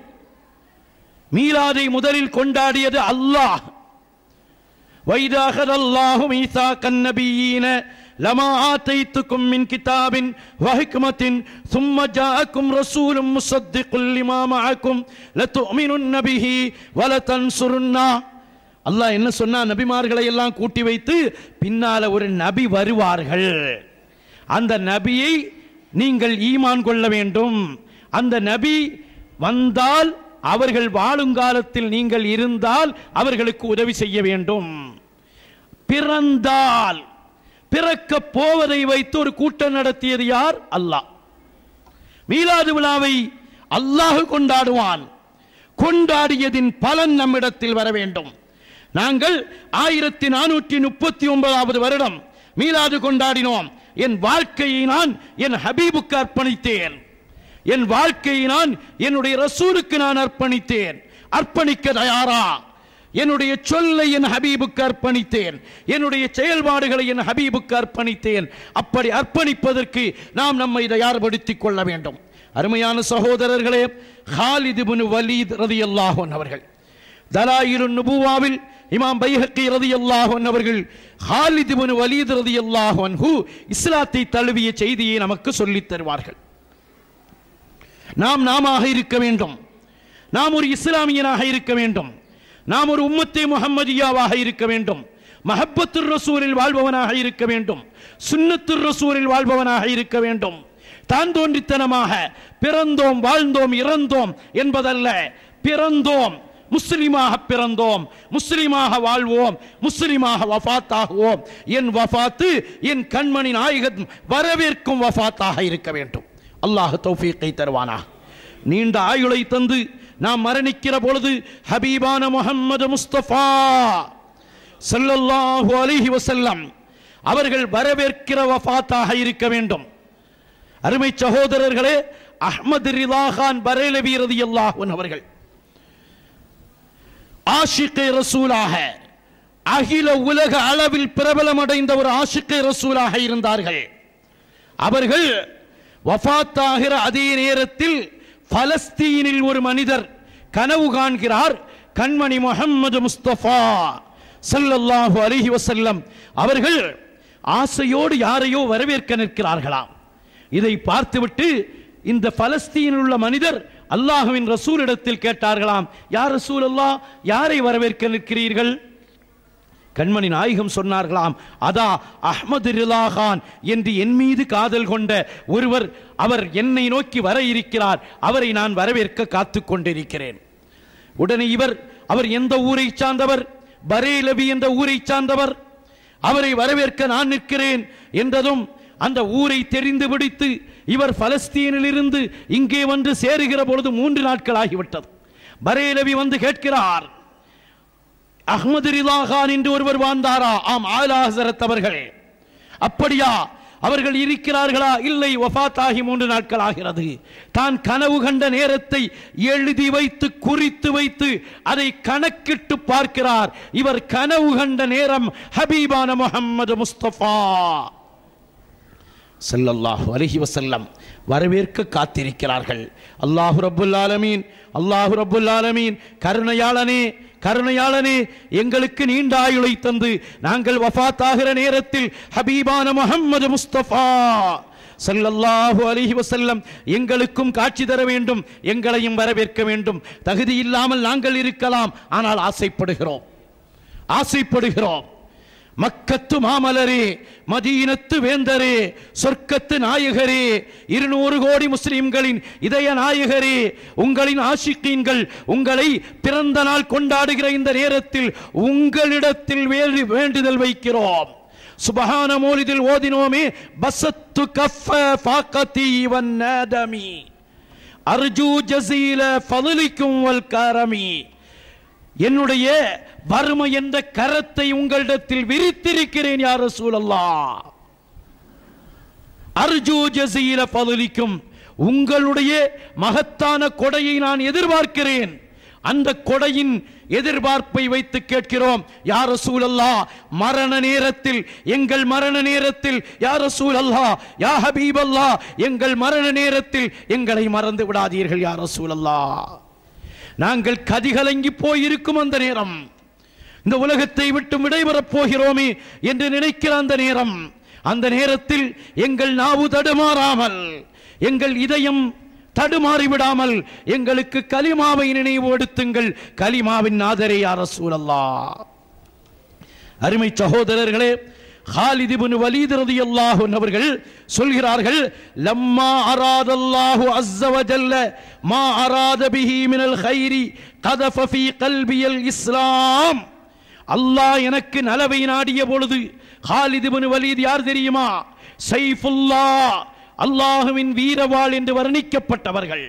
மீலாதை முதலில் கொண்டாடியது அல்லாஹ். وَإِذَا أَخَذَ اللَّهُ مِيثَاقَ النَّبِيِّينَ لَمَا آتَيْتُكُم مِّن كِتَابٍ وَحِكْمَةٍ ثُمَّ جَاءَكُمْ رَسُولٌ مُصَدِّقٌ لِّمَا مَعَكُمْ لَتُؤْمِنُنَّ بِهِ وَلَتَنصُرُنَّهُ. அல்லாஹ் என்ன சொன்னா? நபிமார்களை எல்லாம் கூட்டி வைத்து பின்னால ஒரு நபி வருவார்கள், அந்த நபியை நீங்கள் ஈமான் கொள்ள வேண்டும். அந்த நபி வந்தால் அவர்கள் வாழுங்காலத்தில் நீங்கள் இருந்தால் அவர்களுக்கு உதவி செய்ய வேண்டும். பிறந்தால் பிறக்க போவதை வைத்து ஒரு கூட்டம் நடத்தியது யார்? அல்லாஹ். மீலாது விழாவை அல்லாஹ் கொண்டாடுவான். கொண்டாடியதின் பலன் நம்மிடத்தில் வர வேண்டும். நாங்கள் 1439வது வருடம் மீலாது கொண்டாடினோம். என் வாழ்க்கையை நான் என் ஹபீபுக்கு அர்ப்பணித்தேன். என் வாழ்க்கையை நான் என்னுடைய ரசூலுக்கு நான் அர்ப்பணித்தேன். அர்ப்பணிக்க தயாரா? என்னுடைய சொல்லை என் ஹபீபுக்கு அர்ப்பணித்தேன், என்னுடைய செயல்பாடுகளை என் ஹபீபுக்கு அர்ப்பணித்தேன். அப்படி அர்ப்பணிப்பதற்கு நாம் நம்மை தயார்படுத்திக் கொள்ள வேண்டும். அருமையான சகோதரர்களே, காலித் இப்னு வலீத் ரலியல்லாஹு அன்ஹு அவர்கள் தலாயிலுன் நுபுவாவில் இமாம் பைஹக்கி ரலியல்லாஹு அன்ஹு அவர்கள் காலித் இப்னு வலீத் ரலியல்லாஹு அன்ஹு இஸ்லாத்தை தழுவிய செய்தியை நமக்கு சொல்லித் தருவார்கள். நாமாக இருக்க வேண்டும், நாம் ஒரு இஸ்லாமியனாக இருக்க வேண்டும், நாம் ஒரு உம்மத்தே முஹம்மதியாவாக இருக்க வேண்டும், மஹப்பத்துர் ரசூலில் வாழ்பவனாக இருக்க வேண்டும், சுன்னத்துர் ரசூலில் வாழ்பவனாக இருக்க வேண்டும். தான் தோன்றித்தனமாக பிறந்தோம், வாழ்ந்தோம், இறந்தோம் என்பதல்ல. பிறந்தோம், முஸ்லிமாக பிறந்தோம், முஸ்லிமாக வாழ்வோம், முஸ்லிமாக வஃபாத்தாகுவோம். என் வஃபாத்து என் கண்மணி நாயகன் வரவேற்கும் வஃபாத்தாக இருக்க வேண்டும். அல்லாஹ் தௌஃபீக்கை தருவானா. நீண்ட ஆயுளை தந்து நாம் மரணிக்கிற பொழுது ஹபீபான முஹம்மது முஸ்தபா ஸல்லல்லாஹு அலைஹி வஸல்லம் அவர்கள் வரவேற்கிற வஃபாத்தாக இருக்க வேண்டும். அருமை சகோதரர்களே, அஹ்மத் ரிலா கான் பரேலவி ரலியல்லாஹு அன்ஹு அவர்கள் ஆஷிகே ரசூலாக, அகில உலக அளவில் பிரபலமடைந்த ஒரு ஆஷிகே ரசூலாக இருந்தார்கள். அவர்கள் வஃபாத்தாகிற அதே நேரத்தில் பலஸ்தீனில் ஒரு மனிதர் கனவு காண்கிறார். கண்மணி முஹம்மது முஸ்தபா ஸல்லல்லாஹு அலைஹி வஸல்லம் அவர்கள் ஆசையோடு யாரையோ வரவேற்க நிற்கிறார்களாம். இதை பார்த்துவிட்டு இந்த பலஸ்தீனில் உள்ள மனிதர் அல்லாஹ்வின் ரசூலிடத்தில் கேட்டார்களாம், யார் ரசூலல்லாஹ், யாரை வரவேற்க நிற்கிறீர்கள்? கண்மணி நாயகம் சொன்னார்களாம், அதா அஹ்மத் ரிலா கான் என்று என் மீது காதல் கொண்ட ஒருவர், அவர் என்னை நோக்கி வர இருக்கிறார், அவரை நான் வரவேற்க காத்து கொண்டிருக்கிறேன். உடனே அவர் எந்த ஊரை சார்ந்தவர்? பரேலவி என்ற ஊரை சார்ந்தவர். அவரை வரவேற்க நான் நிற்கிறேன் என்றதும் அந்த ஊரை தெரிந்து பிடித்து இவர் பலஸ்தீனில் இருந்து இங்கே வந்து சேருகிற பொழுது 3 நாட்கள் ஆகிவிட்டது. பரேலவி வந்து கேட்கிறார், அஹ்மத் ரிலா கான் என்று ஒருவர் வாழ்ந்தாரா? ஆம், ஆலா ஹஸரத் அவர்கள். அப்படியா? அவர்கள் இருக்கிறார்களா? இல்லை, வஃபாத்தாகி 3 நாட்கள் ஆகிறது. தான் கனவு கண்ட நேரத்தை எழுதி வைத்து குறித்து வைத்து அதை கணக்கிட்டு பார்க்கிறார். இவர் கனவு கண்ட நேரம் ஹபீபான முஹம்மது முஸ்தபா ஸல்லல்லாஹு அலைஹி வஸல்லம் வரவேற்க காத்திருக்கிறார்கள். அல்லாஹ் ரப்புல் ஆலமீன், அல்லாஹ் ரப்புல் ஆலமீன் கருணையாளனே, கருணையாளனே, எங்களுக்கு நீண்ட ஆயுளை தந்து நாங்கள் வஃபாத்தாகிற நேரத்தில் ஹபீபான முஹம்மது முஸ்தபா ஸல்லல்லாஹு அலைஹி வஸல்லம் எங்களுக்கும் காட்சி தர வேண்டும், எங்களையும் வரவேற்க வேண்டும். தகுதி இல்லாமல் நாங்கள் இருக்கலாம், ஆனால் ஆசைப்படுகிறோம், ஆசைப்படுகிறோம். மக்கத்து மாமலரே, மதீனத்து வேந்தரே, சொர்க்கத்து நாயகரே, 200 கோடி முஸ்லிம்களின் இதய நாயகரே, உங்களின் ஆஷிகீன்கள் உங்களை பிறந்த நாள் கொண்டாடுகிற இந்த நேரத்தில் உங்களிடத்தில் வேண்டுதல் வைக்கிறோம். சுபஹான மௌலிதில் ஓதினோமே, பஸத்து கஃப ஃபாகதி வன்னதமி அர்ஜூ ஜஸீல ஃபضலிக்கும் வல் கரமி. என்னுடைய வறுமை என்ற கரத்தை உங்களிடத்தில் விரித்திருக்கிறேன் யா ரசூலல்லாஹ். அர்ஜூ ஜஸீல ஃபضலிக்கும், உங்களுடைய மகத்தான கொடையை நான் எதிர்பார்க்கிறேன். அந்த கொடையின் எதிர்பார்ப்பை வைத்து கேட்கிறோம் யா ரசூலல்லாஹ். மரண நேரத்தில், எங்கள் மரண நேரத்தில் யா ரசூலல்லாஹ், யா ஹபீபல்லாஹ், எங்கள் மரண நேரத்தில் எங்களை மறந்து விடாதீர்கள் யா ரசூலல்லாஹ். நாங்கள் கதிகலங்கி போயிருக்கும் அந்த நேரம், இந்த உலகத்தை விட்டு விடைபெறப் போகிறோமே என்று நினைக்கிற அந்த நேரம், அந்த நேரத்தில் எங்கள் நாவு தடுமாறாமல், எங்கள் இதயம் தடுமாறிவிடாமல் எங்களுக்கு கலிமாவை நினைவுபடுத்துங்கள். கலிமாவின் நாதரே யா ரசூலல்லாஹ். அருமை சகோதரர்களே, காலித் இப்னு வலீத் ரலியல்லாஹு அன்ஹு அவர்கள் சொல்கிறார்கள், லம்மா அராதல்லாஹு அஸ்ஸ வஜல்ல மா அராத பிஹி மினல் கைரி கதஃப ஃபீ கல்பியல் இஸ்லாம். அல்லாஹ் எனக்கு நலவை நாடிய பொழுது, காலித் இப்னு வலீத் யார் தெரியுமா? சைஃபுல்லாஹ், அல்லாஹுவின் வீரவாள் என்று வர்ணிக்கப்பட்டவர்கள்.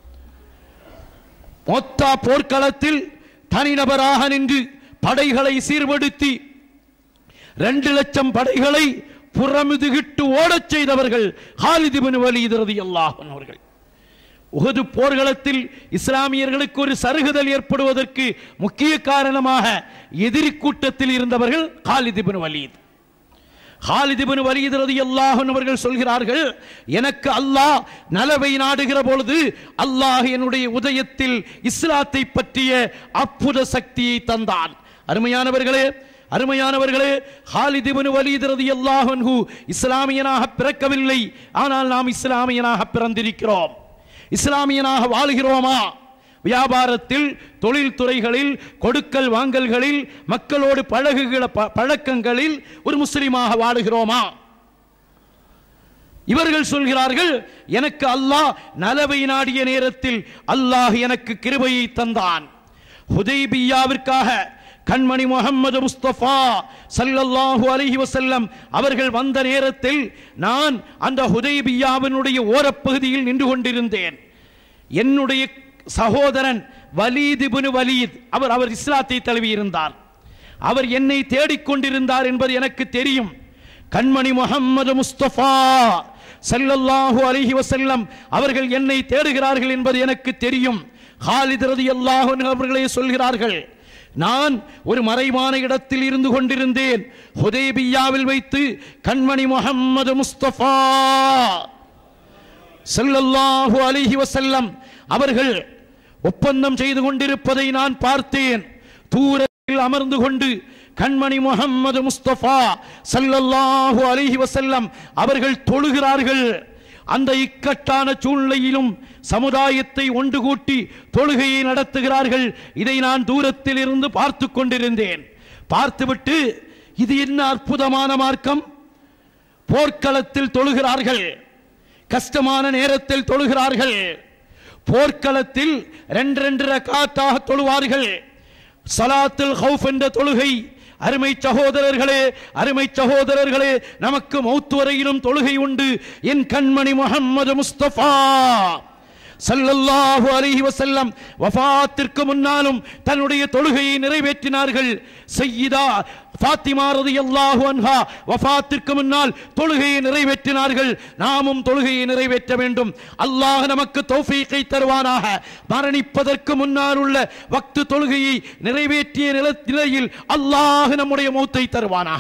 மொத்தா போர்க்களத்தில் தனிநபராக நின்று படைகளை சீர்படுத்தி 2 லட்சம் படைகளை புறமுதுகிட்டு ஓடச் செய்தவர்கள் காலித் இப்னு வலீத் ரலியல்லாஹு அன்ஹு அவர்கள். உஹது போர்க்களத்தில் இஸ்லாமியர்களுக்கு ஒரு சருகுதல் ஏற்படுவதற்கு முக்கிய காரணமாக எதிரி கூட்டத்தில் இருந்தவர்கள் Khalid ibn Walid. Khalid ibn Walid ரலியல்லாஹு அன்ஹு அவர்கள் சொல்கிறார்கள், எனக்கு அல்லாஹ் நலவை நாடுகிற பொழுது அல்லாஹ் என்னுடைய உதயத்தில் இஸ்லாத்தை பற்றிய அற்புத சக்தியை தந்தான். அருமையானவர்களே, அருமையானவர்களே, காலித் இப்னு வலீத் ரலியல்லாஹு அன்ஹு இஸ்லாமியனாக பிறக்கவில்லை, ஆனால் நாம் இஸ்லாமியனாக பிறந்திருக்கிறோம். இஸ்லாமியனாக வாழ்கிறோமா? வியாபாரத்தில், தொழில் துறைகளில், கொடுக்கல் வாங்கல்களில், மக்களோடு பழகுகிற பழக்கங்களில் ஒரு முஸ்லிமாக வாழுகிறோமா? இவர்கள் சொல்கிறார்கள், எனக்கு அல்லாஹ் நலவை நாடிய நேரத்தில் அல்லாஹ் எனக்கு கிருபையை தந்தான். ஹுதைபிய்யாவிற்காக கண்மணி முஹம்மது முஸ்தபா ஸல்லல்லாஹு அலைஹி வஸல்லம் அவர்கள் வந்த நேரத்தில் நான் அந்த ஹுதைபிய்யாவினுடைய ஓரப்பகுதியில் நின்று கொண்டிருந்தேன். என்னுடைய சகோதரன் வலீத் இப்னு வலீத் அவர் இஸ்லாத்தை தழுவி இருந்தார். அவர் என்னை தேடிக்கொண்டிருந்தார் என்பது எனக்கு தெரியும். கண்மணி முஹம்மது முஸ்தபா ஸல்லல்லாஹு அலைஹி வஸல்லம் அவர்கள் என்னை தேடுகிறார்கள் என்பது எனக்கு தெரியும். காலித் ரலியல்லாஹு அன்ஹு அவர்களே சொல்கிறார்கள், நான் ஒரு மறைவான இடத்தில் இருந்து கொண்டிருந்தேன். ஹுதைபிய்யாவில் வைத்து கண்மணி முஹம்மது முஸ்தபா ஸல்லல்லாஹு அலைஹி வஸல்லம் அவர்கள் ஒப்பந்தம் செய்து கொண்டிருப்பதை நான் பார்த்தேன். தூரத்தில் அமர்ந்து கொண்டு கண்மணி முஹம்மது முஸ்தபா ஸல்லல்லாஹு அலைஹி வஸல்லம் அவர்கள் தொழுகிறார்கள். அந்த இக்கட்டான சூழ்நிலையிலும் சமுதாயத்தை ஒன்று கூட்டி தொழுகையை நடத்துகிறார்கள். இதை நான் தூரத்தில் இருந்து பார்த்து கொண்டிருந்தேன். பார்த்துவிட்டு, இது என்ன அற்புதமான மார்க்கம்! போர்க்களத்தில் தொழுகிறார்கள், கஷ்டமான நேரத்தில் தொழுகிறார்கள். போர்க்களத்தில் 2 ரக்காத்தாக தொழுவார்கள். ஸலாத்துல் ஹௌஃப் என்ற தொழுகை. அருமை சகோதரர்களே, அருமை சகோதரர்களே, நமக்கு மௌத் வரையிலும் தொழுகை உண்டு. என் கண்மணி முஹம்மது முஸ்தபா ஸல்லல்லாஹு அலைஹி வஸல்லம் வஃபாத்திற்கு முன்னாலும் தன்னுடைய தொழுகையை நிறைவேற்றினார்கள். சய்யிதா ஃபாத்திமா ரலியல்லாஹு அன்ஹா வஃபாத்திற்கு முன்னால் தொழுகையை நிறைவேற்றினார்கள். நாமும் தொழுகையை நிறைவேற்ற வேண்டும். அல்லாஹ் நமக்கு தௌஃபீகை தருவானாக. மரணிப்பதற்கு முன்னால் உள்ள வக்து தொழுகையை நிறைவேற்றிய நிலையில் அல்லாஹ் நம்முடைய மௌத்தை தருவானாக.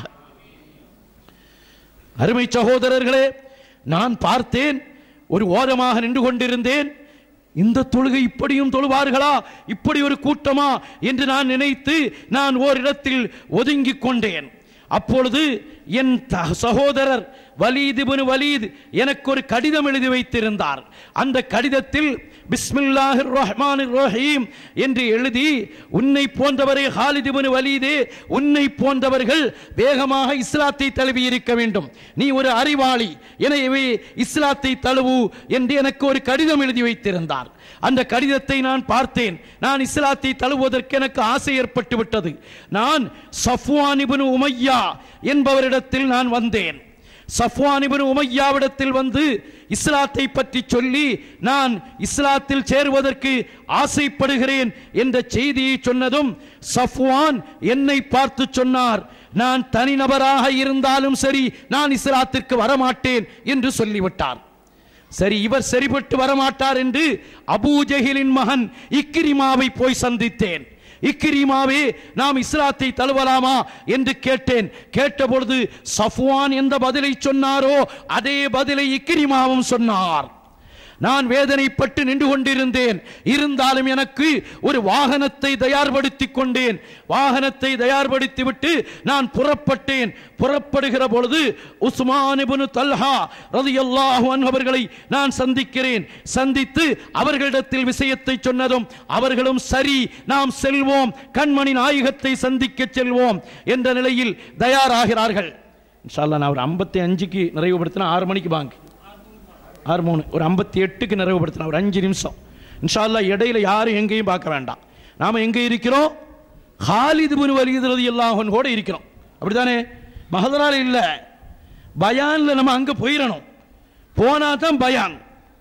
அருமை சகோதரர்களே, நான் பார்த்தேன், ஒரு ஓரமாக நின்று கொண்டிருந்தேன். இந்த தொழுகை இப்படியும் தொழுவார்களா, இப்படி ஒரு கூட்டமா என்று நான் நினைத்து நான் ஓரிடத்தில் ஒதுங்கிக் கொண்டேன். அப்பொழுது என் சகோதரர் வலீத் இப்னு வலீத் எனக்கு ஒரு கடிதம் எழுதி வைத்திருந்தார். அந்த கடிதத்தில் பிஸ்மில்லாஹிர் ரஹ்மானிர் ரஹீம் என்று எழுதி, உன்னை போன்றவரே காலித் இப்னு வலீதே, உன்னை போன்றவர்கள் வேகமாக இஸ்லாத்தை தழுவி இருக்க வேண்டும். நீ ஒரு அறிவாளி, எனவே இஸ்லாத்தை தழுவு என்று எனக்கு ஒரு கடிதம் எழுதி வைத்திருந்தார். அந்த கடிதத்தை நான் பார்த்தேன். நான் இஸ்லாத்தை தழுவுவதற்கு எனக்கு ஆசை ஏற்பட்டு விட்டது. நான் சஃப்வான் இப்னு உமையா என்பவரிடத்தில் நான் வந்தேன். சஃப்வான் இப்னு உமையாவிடத்தில் வந்து இஸ்லாத்தை பற்றி சொல்லி, நான் இஸ்லாத்தில் சேருவதற்கு ஆசைப்படுகிறேன் என்ற செய்தியை சொன்னதும் சஃப்வான் என்னை பார்த்து சொன்னார், நான் தனிநபராக இருந்தாலும் சரி நான் இஸ்லாத்திற்கு வரமாட்டேன் என்று சொல்லிவிட்டார். சரி, இவர் சரிபட்டு வரமாட்டார் என்று அபூ ஜஹிலின் மகன் இக்ரிமாவை போய் சந்தித்தேன். இக்ரிமாவே, நாம் இஸ்லாத்தை தழுவலாமா என்று கேட்டேன். கேட்டபொழுது சஃப்வான் எந்த பதிலை சொன்னாரோ அதே பதிலை இக்ரிமாவும் சொன்னார். நான் வேதனைப்பட்டு நின்று கொண்டிருந்தேன். இருந்தாலும் எனக்கு ஒரு வாகனத்தை தயார்படுத்தி கொண்டேன். வாகனத்தை தயார்படுத்திவிட்டு நான் புறப்பட்டேன். புறப்படுகிற பொழுது உஸ்மான் இப்னு தல்ஹா ரலியல்லாஹு அன்ஹு அவர்களை நான் சந்திக்கிறேன். சந்தித்து அவர்களிடத்தில் விஷயத்தை சொன்னதும் அவர்களும் சரி, நாம் செல்வோம், கண்மணி நாயகத்தை சந்திக்க செல்வோம் என்ற நிலையில் தயாராகிறார்கள். இன்ஷா அல்லாஹ் நான் ஒரு 55க்கு நிறைவுபடுத்தினா 6 மணிக்கு வாங்க, 6:03 ஒரு 58க்கு நிறைவுபடுத்தினா ஒரு 5 நிமிஷம். இன்ஷா அல்லாஹ் இடையில யாரும் எங்கேயும் பார்க்க வேண்டாம். நாம எங்கே இருக்கிறோம்? காலித் இப்னு வலீத் ரலியல்லாஹு அன்ஹு கூட இருக்கிறோம். அப்படிதானே? மஹதரால இல்ல, பயான்ல நம்ம அங்க போயிடணும். போனா தான் பயான்.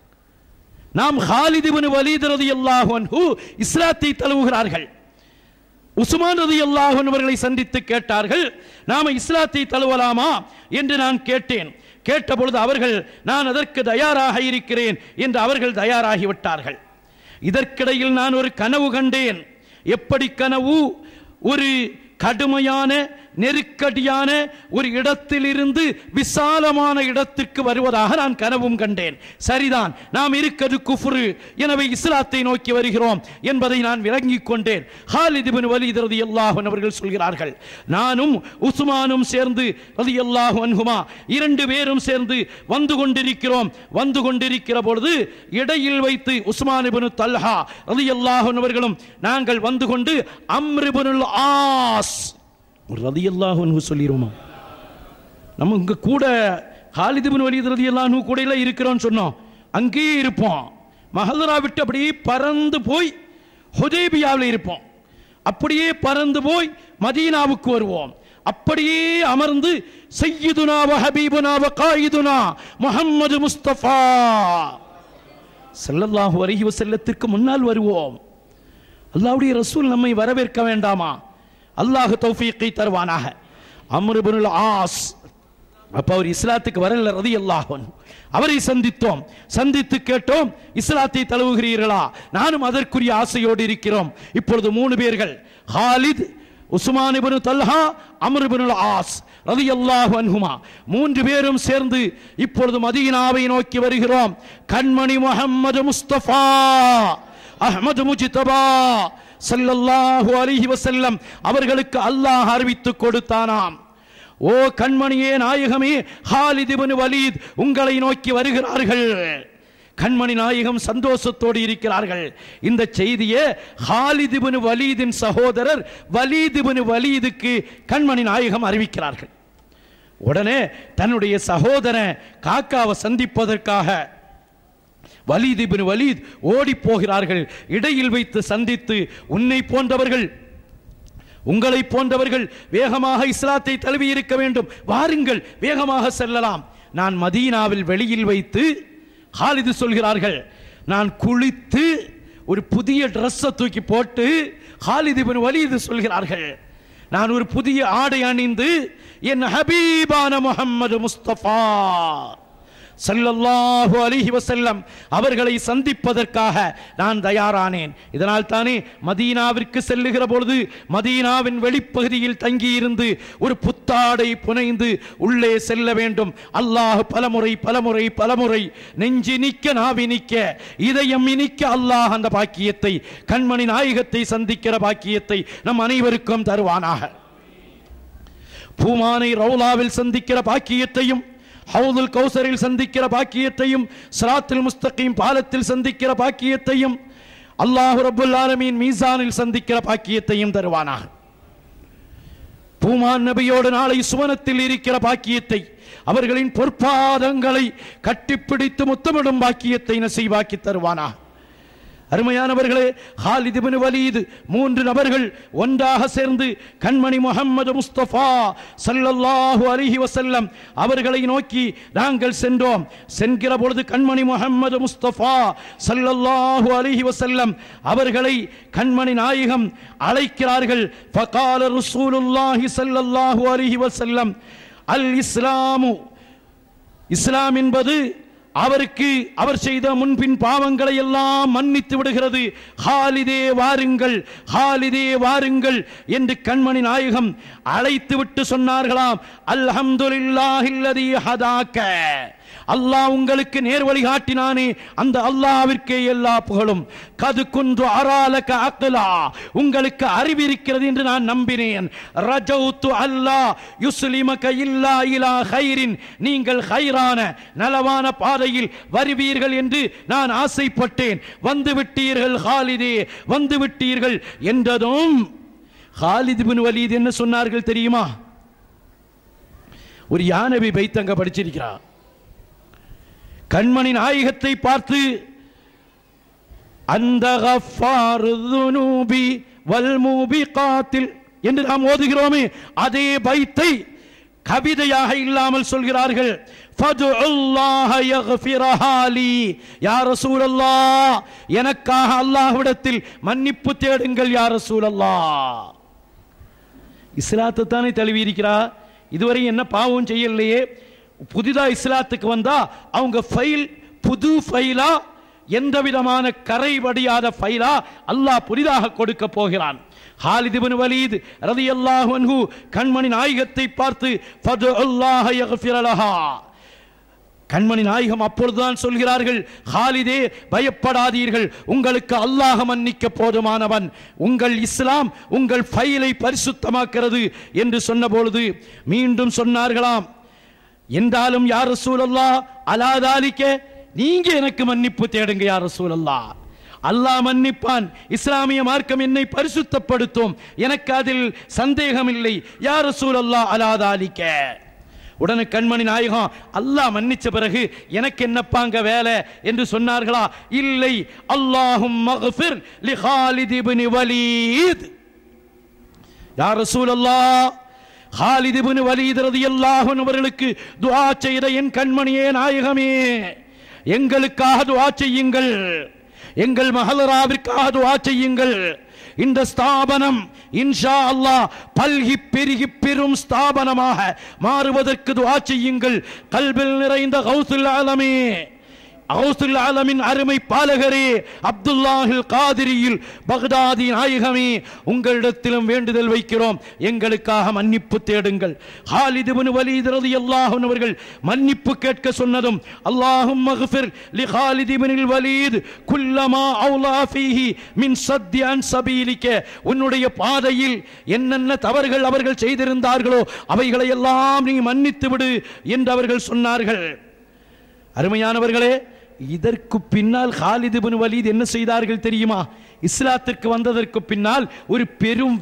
நாம் காலித் இப்னு வலீத் ரலியல்லாஹு அன்ஹு இஸ்லாத்தை தழுவுகிறார்கள். உஸ்மான் ரலியல்லாஹு அன்ஹு அவர்களை சந்தித்து கேட்டார்கள், நாம இஸ்லாத்தை தழுவலாமா என்று நான் கேட்டேன். கேட்டபொழுது அவர்கள், நான் அதற்கு தயாராக இருக்கிறேன் என்று அவர்கள் தயாராகிவிட்டார்கள். இதற்கிடையில் நான் ஒரு கனவு கண்டேன். எப்படி கனவு? ஒரு கடுமையான நெருக்கடியான ஒரு இடத்தில் இருந்து விசாலமான இடத்திற்கு வருவதாக நான் கனவும் கண்டேன். சரிதான், நாம் இருக்கிறது குஃப்ரு, எனவே இஸ்லாத்தை நோக்கி வருகிறோம் என்பதை நான் விளங்கிக் கொண்டேன். காலித் இப்னு வலீத் ரலியல்லாஹு அன்ஹு அவர்கள் சொல்கிறார்கள், நானும் உஸ்மானும் சேர்ந்து ரலியல்லாஹு அன்ஹுமா 2 பேரும் சேர்ந்து வந்து கொண்டிருக்கிறோம். வந்து கொண்டிருக்கிற பொழுது இடையில் வைத்து உஸ்மான் இப்னு தல்ஹா ரலியல்லாஹு அன்ஹு அவர்களும் நாங்கள் வந்து கொண்டு அம்ர் இப்னுல் ஆஸ் ரலியல்லாஹு அன்ஹு சொல்லிரோமா, நம்ம இங்க கூட காலித் இப்னு வலீத் ரலியல்லாஹு அன்ஹு கூட எல்லாம் இருக்கிறோம்னு சொன்னோம். அங்கேயே இருப்போம். மஹல்லரா விட்டு அப்படியே பறந்து போய் ஹுதைபியாவில் இருப்போம். அப்படியே பறந்து போய் மதீனாவுக்கு வருவோம். அப்படியே அமர்ந்து சய்யிதுனா வ ஹபீபுனா வ காயிதுனா முஹம்மது முஸ்தபா ஸல்லல்லாஹு அலைஹி வஸல்லத்திற்கு முன்னால் வருவோம். அல்லாஹ்வுடைய ரசூல் நம்மை வரவேற்க வேண்டாமா? அல்லாஹ் தௌஃபீகை தருவானாக. அம்ர் இப்னுல் ஆஸ் அப்ப அவர் இஸ்லாத்துக்கு வரல ரலியல்லாஹு அன்ஹு. அவரை சந்தித்தோம். சந்தித்து கேட்டோம், இஸ்லாத்தை தழுவுகிறீர்களா? நானும் அதற்குரிய ஆசையோடு இருக்கிறோம். இப்பொழுது 3 பேர்கள், Khalid, Usman ibn Talha, Amr இப்னுல் ஆஸ் ரலியல்லாஹு அன்ஹுமா 3 பேரும் சேர்ந்து இப்பொழுது மதீனாவை நோக்கி வருகிறோம். கண்மணி முஹம்மது முஸ்தபா அஹ்மது முஜ்தபா ஸல்லல்லாஹு அலைஹி வஸல்லம் அவர்களுக்கு அல்லாஹ் அறிவித்து கொடுத்தானாம், ஓ கண்மணியே நாயகமே, காலித் இப்னு வலீத் உங்களை நோக்கி வருகிறார்கள். கண்மணி நாயகம் சந்தோஷத்தோடு இருக்கிறார்கள். இந்த செய்தியை காலித் இப்னு வலீதின் சகோதரர் வலீத் இப்னு வலீதுக்கு கண்மணி நாயகம் அறிவிக்கிறார்கள். உடனே தன்னுடைய சகோதரன் காக்காவை சந்திப்பதற்காக வலீத் இப்னு வலீத் ஓடி போகிறார்கள். இடையில் வைத்து சந்தித்து, உன்னை போன்றவர்கள், உங்களை போன்றவர்கள் வேகமாக இஸ்லாத்தை தழுவி இருக்க வேண்டும், வாருங்கள் வேகமாக செல்லலாம். நான் மதீனாவில் வெளியில் வைத்து காலித் சொல்கிறார்கள், நான் குளித்து ஒரு புதிய ட்ரெஸ்ஸை தூக்கி போட்டு ஹாலித் இப்னு வலீத் சொல்கிறார்கள், நான் ஒரு புதிய ஆடை அணிந்து என் ஹபீபான முஹம்மது முஸ்தபா ஸல்லல்லாஹு அலைஹி வஸல்லம் அவர்களை சந்திப்பதற்காக நான் தயாரானேன். இதனால் தானே மதீனாவிற்கு செல்லுகிற பொழுது மதீனாவின் வெளிப்பகுதியில் தங்கியிருந்து ஒரு புத்தாடை புனைந்து உள்ளே செல்ல வேண்டும். அல்லாஹ் பலமுறை நெஞ்சி நிக்க நாவி நிக்க இதயம் இனிக்க அல்லாஹ் அந்த பாக்கியத்தை, கண்மணி நாயகத்தை சந்திக்கிற பாக்கியத்தை நம் அனைவருக்கும் தருவானாக. பூமானை ரவுலாவில் சந்திக்கிற பாக்கியத்தையும், ஹவுதுல் கௌசரில் சந்திக்கிற பாக்கியத்தையும், சிராத்துல் முஸ்தகீம் பாலத்தில் சந்திக்கிற பாக்கியத்தையும், அல்லாஹ் ரப்பல் ஆலமீன் மீசானில் சந்திக்கிற பாக்கியத்தையும் தருவானாக. பூமான் நபியோடு நாளை சுவனத்தில் இருக்கிற பாக்கியத்தை, அவர்களின் பொற்பாதங்களை கட்டிப்பிடித்து முத்தமிடும் பாக்கியத்தை நசீபாக்கி தருவானாக. அருமையானவர்களே, ஹாலித் இப்னு வலீத் 3 நபர்கள் ஒன்றாக சேர்ந்து கண்மணி முஹம்மது முஸ்தபா ஸல்லல்லாஹு அலைஹி வஸல்லம் அவர்களை நோக்கி நாங்கள் சென்றோம். சென்கிற பொழுது கண்மணி முஹம்மது முஸ்தபா ஸல்லல்லாஹு அலைஹி வஸல்லம் அவர்களை கண்மணி நாயகம் அழைக்கிறார்கள். ஃபகால ரசூலுல்லாஹி ஸல்லல்லாஹு அலைஹி வஸல்லம், அல் இஸ்லாமு, இஸ்லாம் என்பது அவருக்கு அவர் செய்த முன்பின் பாவங்களை எல்லாம் மன்னித்து விடுகிறது. ஹாலிதே வாருங்கள், ஹாலிதே வாருங்கள் என்று கண்மணி நாயகம் அழைத்து விட்டு சொன்னார்களாம், அல்ஹம்துலில்லாஹில்லதீ ஹதாக்க, அல்லாஹ் உங்களுக்கு நேர் வழி காட்டினானே அந்த அல்லாஹ்விற்கே எல்லா புகழும். கது குன்று அராலக அக்லா, உங்களுக்கு அறிவிருக்கிறது என்று நான் நம்பினேன். ரஜௌத்து அல்லாஹ் யுஸ்லிமக இல்லா இலா கைரின், நீங்கள் கைரான நலவான பாதையில் வருவீர்கள் என்று நான் ஆசைப்பட்டேன். வந்துவிட்டீர்கள் ஹாலிதே, வந்துவிட்டீர்கள் என்றதும் ஹாலித் இப்னு வலீத் என்ன சொன்னார்கள் தெரியுமா? ஒரு யானபி பைத்தங்க படிச்சிருக்கிறார். கண்மணி நாயகத்தை பார்த்து அந்த கஃபாரு ذுனூபி வல் மூபிகாத்தில் என்று நாம் ஓதுகிறோமே, அதே பைத்தை கவிதையாக இல்லாமல் சொல்கிறார்கள். ஃபதுல்லாஹ யக்ஃபிரஹா லீ, யா ரசூலல்லாஹ், எனக்காக அல்லாஹ்விடத்தில் மன்னிப்பு தேடுங்கள் யா ரசூலல்லாஹ். இஸ்லாத்தை தானே தழுவி இருக்கிறார், இதுவரை என்ன பாவம் செய்யலையே. புதிதா இஸ்லாத்துக்கு வந்தா அவங்க ஃபைல் புது ஃபைலா, எந்த விதமான கரைபடியாத ஃபைலா அல்லாஹ் புதிதாக கொடுக்க போகிறான். ஹாலித் இப்னு வலீத் ரலியல்லாஹு அன்ஹு கண்மணி நாயகத்தை பார்த்து ஃபதுல்லாஹ யக்ஃபிர லஹா, கண்மணி நாயகம் அப்பொழுதுதான் சொல்கிறார்கள், ஹாலிதே பயப்படாதீர்கள், உங்களுக்கு அல்லாஹ் மன்னிக்க போதுமானவன், உங்கள் இஸ்லாம் உங்கள் ஃபைலை பரிசுத்தமாக்கிறது என்று சொன்ன பொழுது மீண்டும் சொன்னார்களாம், என்றாலும் யா ரசூலல்லாஹ் அலா தாலிக, நீங்க எனக்கு மன்னிப்பு தேடுங்க யா ரசூலல்லாஹ், அல்லாஹ் மன்னிப்பான், இஸ்லாமிய மார்க்கம் என்னை பரிசுத்தப்படுத்தும், எனக்கு அதில் சந்தேகம் இல்லை யா ரசூலல்லாஹ் அலா தாலிக. உடனே கண்மணி நாயகம் அல்லாஹ் மன்னிச்ச பிறகு எனக்கு என்னப்பாங்க வேலை என்று சொன்னார்களா? இல்லை, அல்லாஹும்ம மக்ஃபிர் லி ஹாலித் இப்னு வலீத், யா ரசூலல்லாஹ் ஹாலித் இப்னு வலீத் ரலியல்லாஹு அன்ஹு அவர்களுக்கு துஆ செய்த என் கண்மணியே நாயகமே, எங்களுக்காக துஆ செய்யுங்கள், எங்கள் மஹலராவிற்காக துஆ செய்யுங்கள். இந்த ஸ்தாபனம் இன்ஷா அல்லாஹ் பல்கி பெருகி பெரும் ஸ்தாபனமாக மாறுவதற்கு துஆ செய்யுங்கள். கல்பில் நிறைந்த கௌசுல் ஆலமே, கௌசுல் ஆலமின் அருமை பாலகரே, அப்துல்லாஹில் காதிரியில் பக்தாதி நாயகமே, உங்களிடத்திலும் வேண்டுதல் வைக்கிறோம், எங்களுக்காக மன்னிப்பு தேடுங்கள். ஹாலித் இப்னு வலீத் ரலியல்லாஹு அன்ஹு அவர்கள் மன்னிப்பு கேட்க சொன்னதும், அல்லாஹும்ம மக்ஃபிர் லி ஹாலித் இப்னுல் வலீத் குல்லமா அவுலா ஃபீஹி மின் சத்தி அன் சபீலிக, உன்னுடைய பாதையில் என்னென்ன தவறுகள் அவர்கள் செய்திருந்தார்களோ அவைகளை எல்லாம் நீ மன்னித்து விடு என்று அவர்கள் சொன்னார்கள். அருமையானவர்களே, இதற்கு பின்னால் ஹாலித் இப்னு வலீத் என்ன செய்தார்கள் தெரியுமா? இஸ்லாத்திற்கு வந்ததற்கு பின்னால் ஒரு பெரும்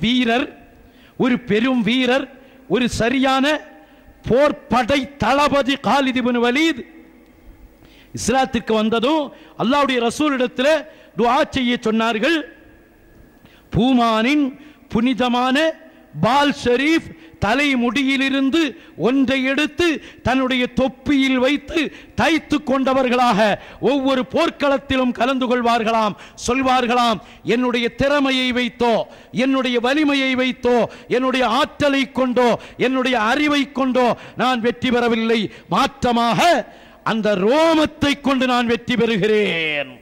வீரர், ஒரு சரியான போர்படை தளபதி ஹாலித் இப்னு வலீத் இஸ்லாத்திற்கு வந்ததும் அல்லாஹ்வுடைய ரசூலிடத்தில் துஆ செய்ய சொன்னார்கள். பூமானின் புனிதமான பால் ஷரீஃப் தலைமுடியிலிருந்து ஒன்றை எடுத்து தன்னுடைய தொப்பியில் வைத்து தைத்து கொண்டவர்களாக ஒவ்வொரு போர்க்களத்திலும் கலந்து கொள்வார்களாம். சொல்வார்களாம், என்னுடைய திறமையை வைத்தோ, என்னுடைய வலிமையை வைத்தோ, என்னுடைய ஆற்றலை கொண்டோ, என்னுடைய அறிவை கொண்டோ நான் வெற்றி பெறவில்லை, மாற்றமாக அந்த ரோமத்தை கொண்டு நான் வெற்றி பெறுகிறேன்.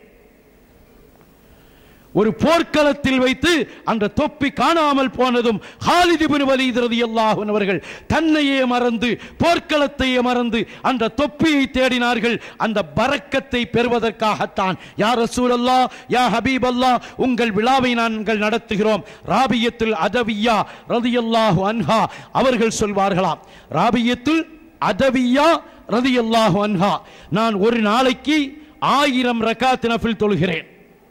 ஒரு போர்க்களத்தில் வைத்து அந்த தொப்பி காணாமல் போனதும் காலித் இப்னு வலீத் ரலியல்லாஹு அன்ஹு அவர்கள் தன்னையே மறந்து, போர்க்களத்தையே மறந்து அந்த தொப்பியை தேடினார்கள். அந்த பரக்கத்தை பெறுவதற்காகத்தான். யா ரசூலல்லாஹ், யா ஹபீபல்லாஹ், உங்கள் விழாவை நாங்கள் நடத்துகிறோம். ராபியத்துல் அதவியா ரலியல்லாஹு அன்ஹா அவர்கள் சொல்வார்களாம், ராபியத்துல் அதவியா ரலியல்லாஹு அன்ஹா, நான் ஒரு நாளைக்கு 1000 ரக்காத் நஃபில் தொழுகிறேன்.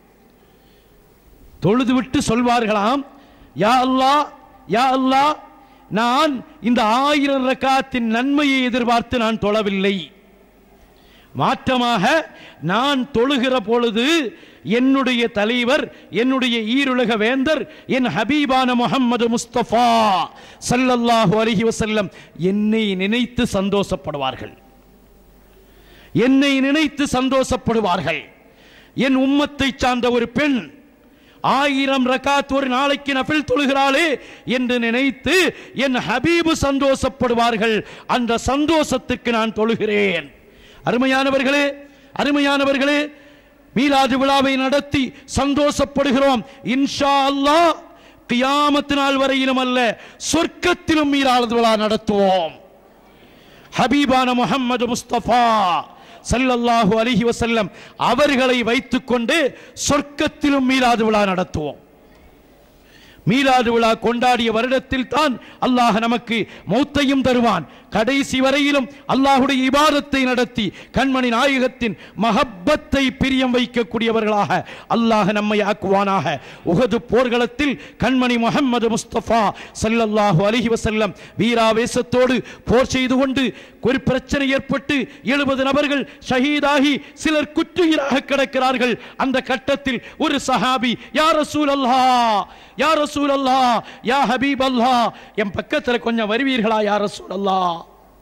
தொழுதுவிட்டு சொல்வார்களாம், யா அல்லாஹ், யா அல்லாஹ், நான் இந்த 1000 ரக்காத்தின் நன்மையை எதிர்பார்த்து நான் தொழவில்லை. மாற்றமாக நான் தொழுகிற பொழுது என்னுடைய தலைவர், என்னுடைய ஈருலக வேந்தர், என் ஹபீபான முஹம்மது முஸ்தபா ஸல்லல்லாஹு அலைஹி வஸல்லம் என்னை நினைத்து சந்தோஷப்படுவார்கள். என்னை நினைத்து சந்தோஷப்படுவார்கள். என் உம்மத்தை சார்ந்த ஒரு பெண் 1000 ரக்காத் ஒரு நாளைக்கு நஃபில் தொழுகிறாளே என்று நினைத்து என் ஹபீபு சந்தோஷப்படுவார்கள். அந்த சந்தோஷத்துக்கு நான் தொழுகிறேன். அருமையானவர்களே, அருமையானவர்களே, மீலாது விழாவை நடத்தி சந்தோஷப்படுகிறோம். இன்ஷா அல்லாஹ் கியாமத் நாள் வரையிலும் அல்ல, சொர்க்கத்திலும் மீலாது விழா நடத்துவோம். ஹபீபான முஹம்மது முஸ்தபா ஸல்லல்லாஹு அலைஹி வஸல்லம் அவர்களை வைத்துக்கொண்டு சொர்க்கத்திலும் மீலாது விழா நடத்துவோம். மீலாது விழா கொண்டாடிய வருடத்தில் தான் அல்லாஹ் நமக்கு மௌத்தையும் தருவான். கடைசி வரையிலும் அல்லாஹ்வுடைய இபாதத்தை நடத்தி கண்மணி நாயகத்தின் மஹப்பத்தை பிரியம் வைக்கக்கூடியவர்களாக அல்லாஹ் நம்மை ஆக்குவானாக. உஹது போர்க்களத்தில் கண்மணி முஹம்மது முஸ்தபா ஸல்லல்லாஹு அலைஹி வஸல்லம் வீராவேசத்தோடு போர் செய்து கொண்டு ஒரு பிரச்சனை ஏற்பட்டு 70 நபர்கள் ஷஹீதாகி சிலர் குற்றுயிராக கிடக்கிறார்கள். அந்த கட்டத்தில் ஒரு சஹாபி, யா ரசூலல்லாஹ், யா ரசூலல்லாஹ், யா ஹபீபல்லாஹ், என் பக்கத்தில் கொஞ்சம் வருவீர்களா யா ரசூலல்லாஹ்?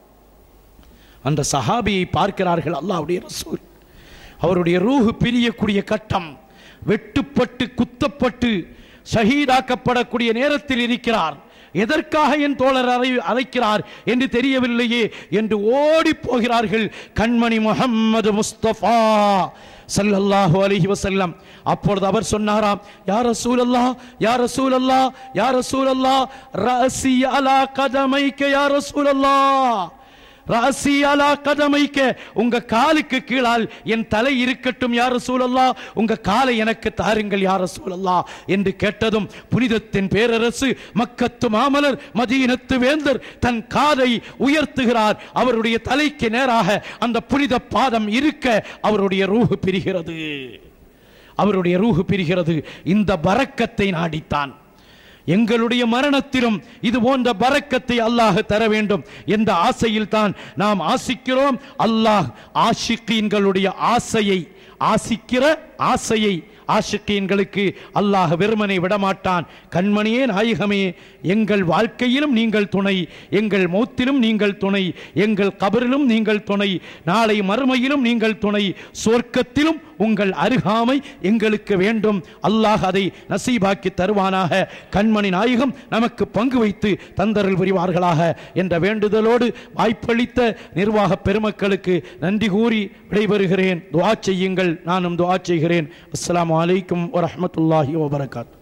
அந்த சஹாபியை பார்க்கிறார்கள் அல்லாஹ்வுடைய ரசூல். அவருடைய ரூஹ் பிரியக்கூடிய கட்டம், வெட்டுப்பட்டு குத்தப்பட்டு ஷஹீதாக்கப்படக்கூடிய நேரத்தில் இருக்கிறார். எதற்காக என் தோழர் அழைக்கிறார் என்று தெரியவில்லையே என்று ஓடி போகிறார்கள். கண்மணி முஹம்மது முஸ்தபா ஸல்லல்லாஹு அலைஹி வஸல்லம். அப்பொழுது அவர் சொன்னாராம், யா ரசூலல்லாஹ், யா ரசூலல்லாஹ், யா ரசூலல்லாஹ், ரஅஸி அலா கதமைக யா ரசூலல்லாஹ், ரஅஸி அலா கதமைக, உங்க காலுக்கு கீழால் என் தலை இருக்கட்டும் யா ரசூலல்லாஹ், உங்க காலை எனக்கு தாருங்கள் யா ரசூலல்லாஹ் என்று கேட்டதும் புனிதத்தின் பேரரசு மக்கத்து மாமலர் மதீனத்து வேந்தர் தன் காதை உயர்த்துகிறார். அவருடைய தலைக்கு நேராக அந்த புனித பாதம் இருக்க அவருடைய ரூஹ் பிரிகிறது. அவருடைய ரூஹ் பிரிகிறது. இந்த பரக்கத்தை நாடித்தான். எங்களுடைய மரணத்திலும் இது போன்ற பரக்கத்தை அல்லாஹ் தர வேண்டும் என்ற ஆசையில் தான் நாம் ஆசிக்கிறோம். அல்லாஹ் ஆஷிகீன்களுடைய ஆசையை, ஆசிக்கிற ஆசையை ஆஷிகீன்களுக்கு அல்லாஹ் வெறுமனை விடமாட்டான். கண்மணியே நாயகமே, எங்கள் வாழ்க்கையிலும் நீங்கள் துணை, எங்கள் மௌத்திலும் நீங்கள் துணை, எங்கள் கபரிலும் நீங்கள் துணை, நாளை மறுமையிலும் நீங்கள் துணை, சொர்க்கத்திலும் உங்கள் அருகாமை எங்களுக்கு வேண்டும். அல்லாஹ் அதை நசீபாக்கி தருவானாக. கண்மணி நாயகம் நமக்கு பங்கு வைத்து தந்தருள் புரிவார்களாக என்ற வேண்டுதலோடு வாய்ப்பளித்த நிர்வாக பெருமக்களுக்கு நன்றி கூறி விடைபெறுகிறேன். துஆ செய்யுங்கள், நானும் துஆ செய்கிறேன். அஸ்ஸலாமு அலைக்கும் வரஹ்மத்துல்லாஹி வபரகாத்துஹு.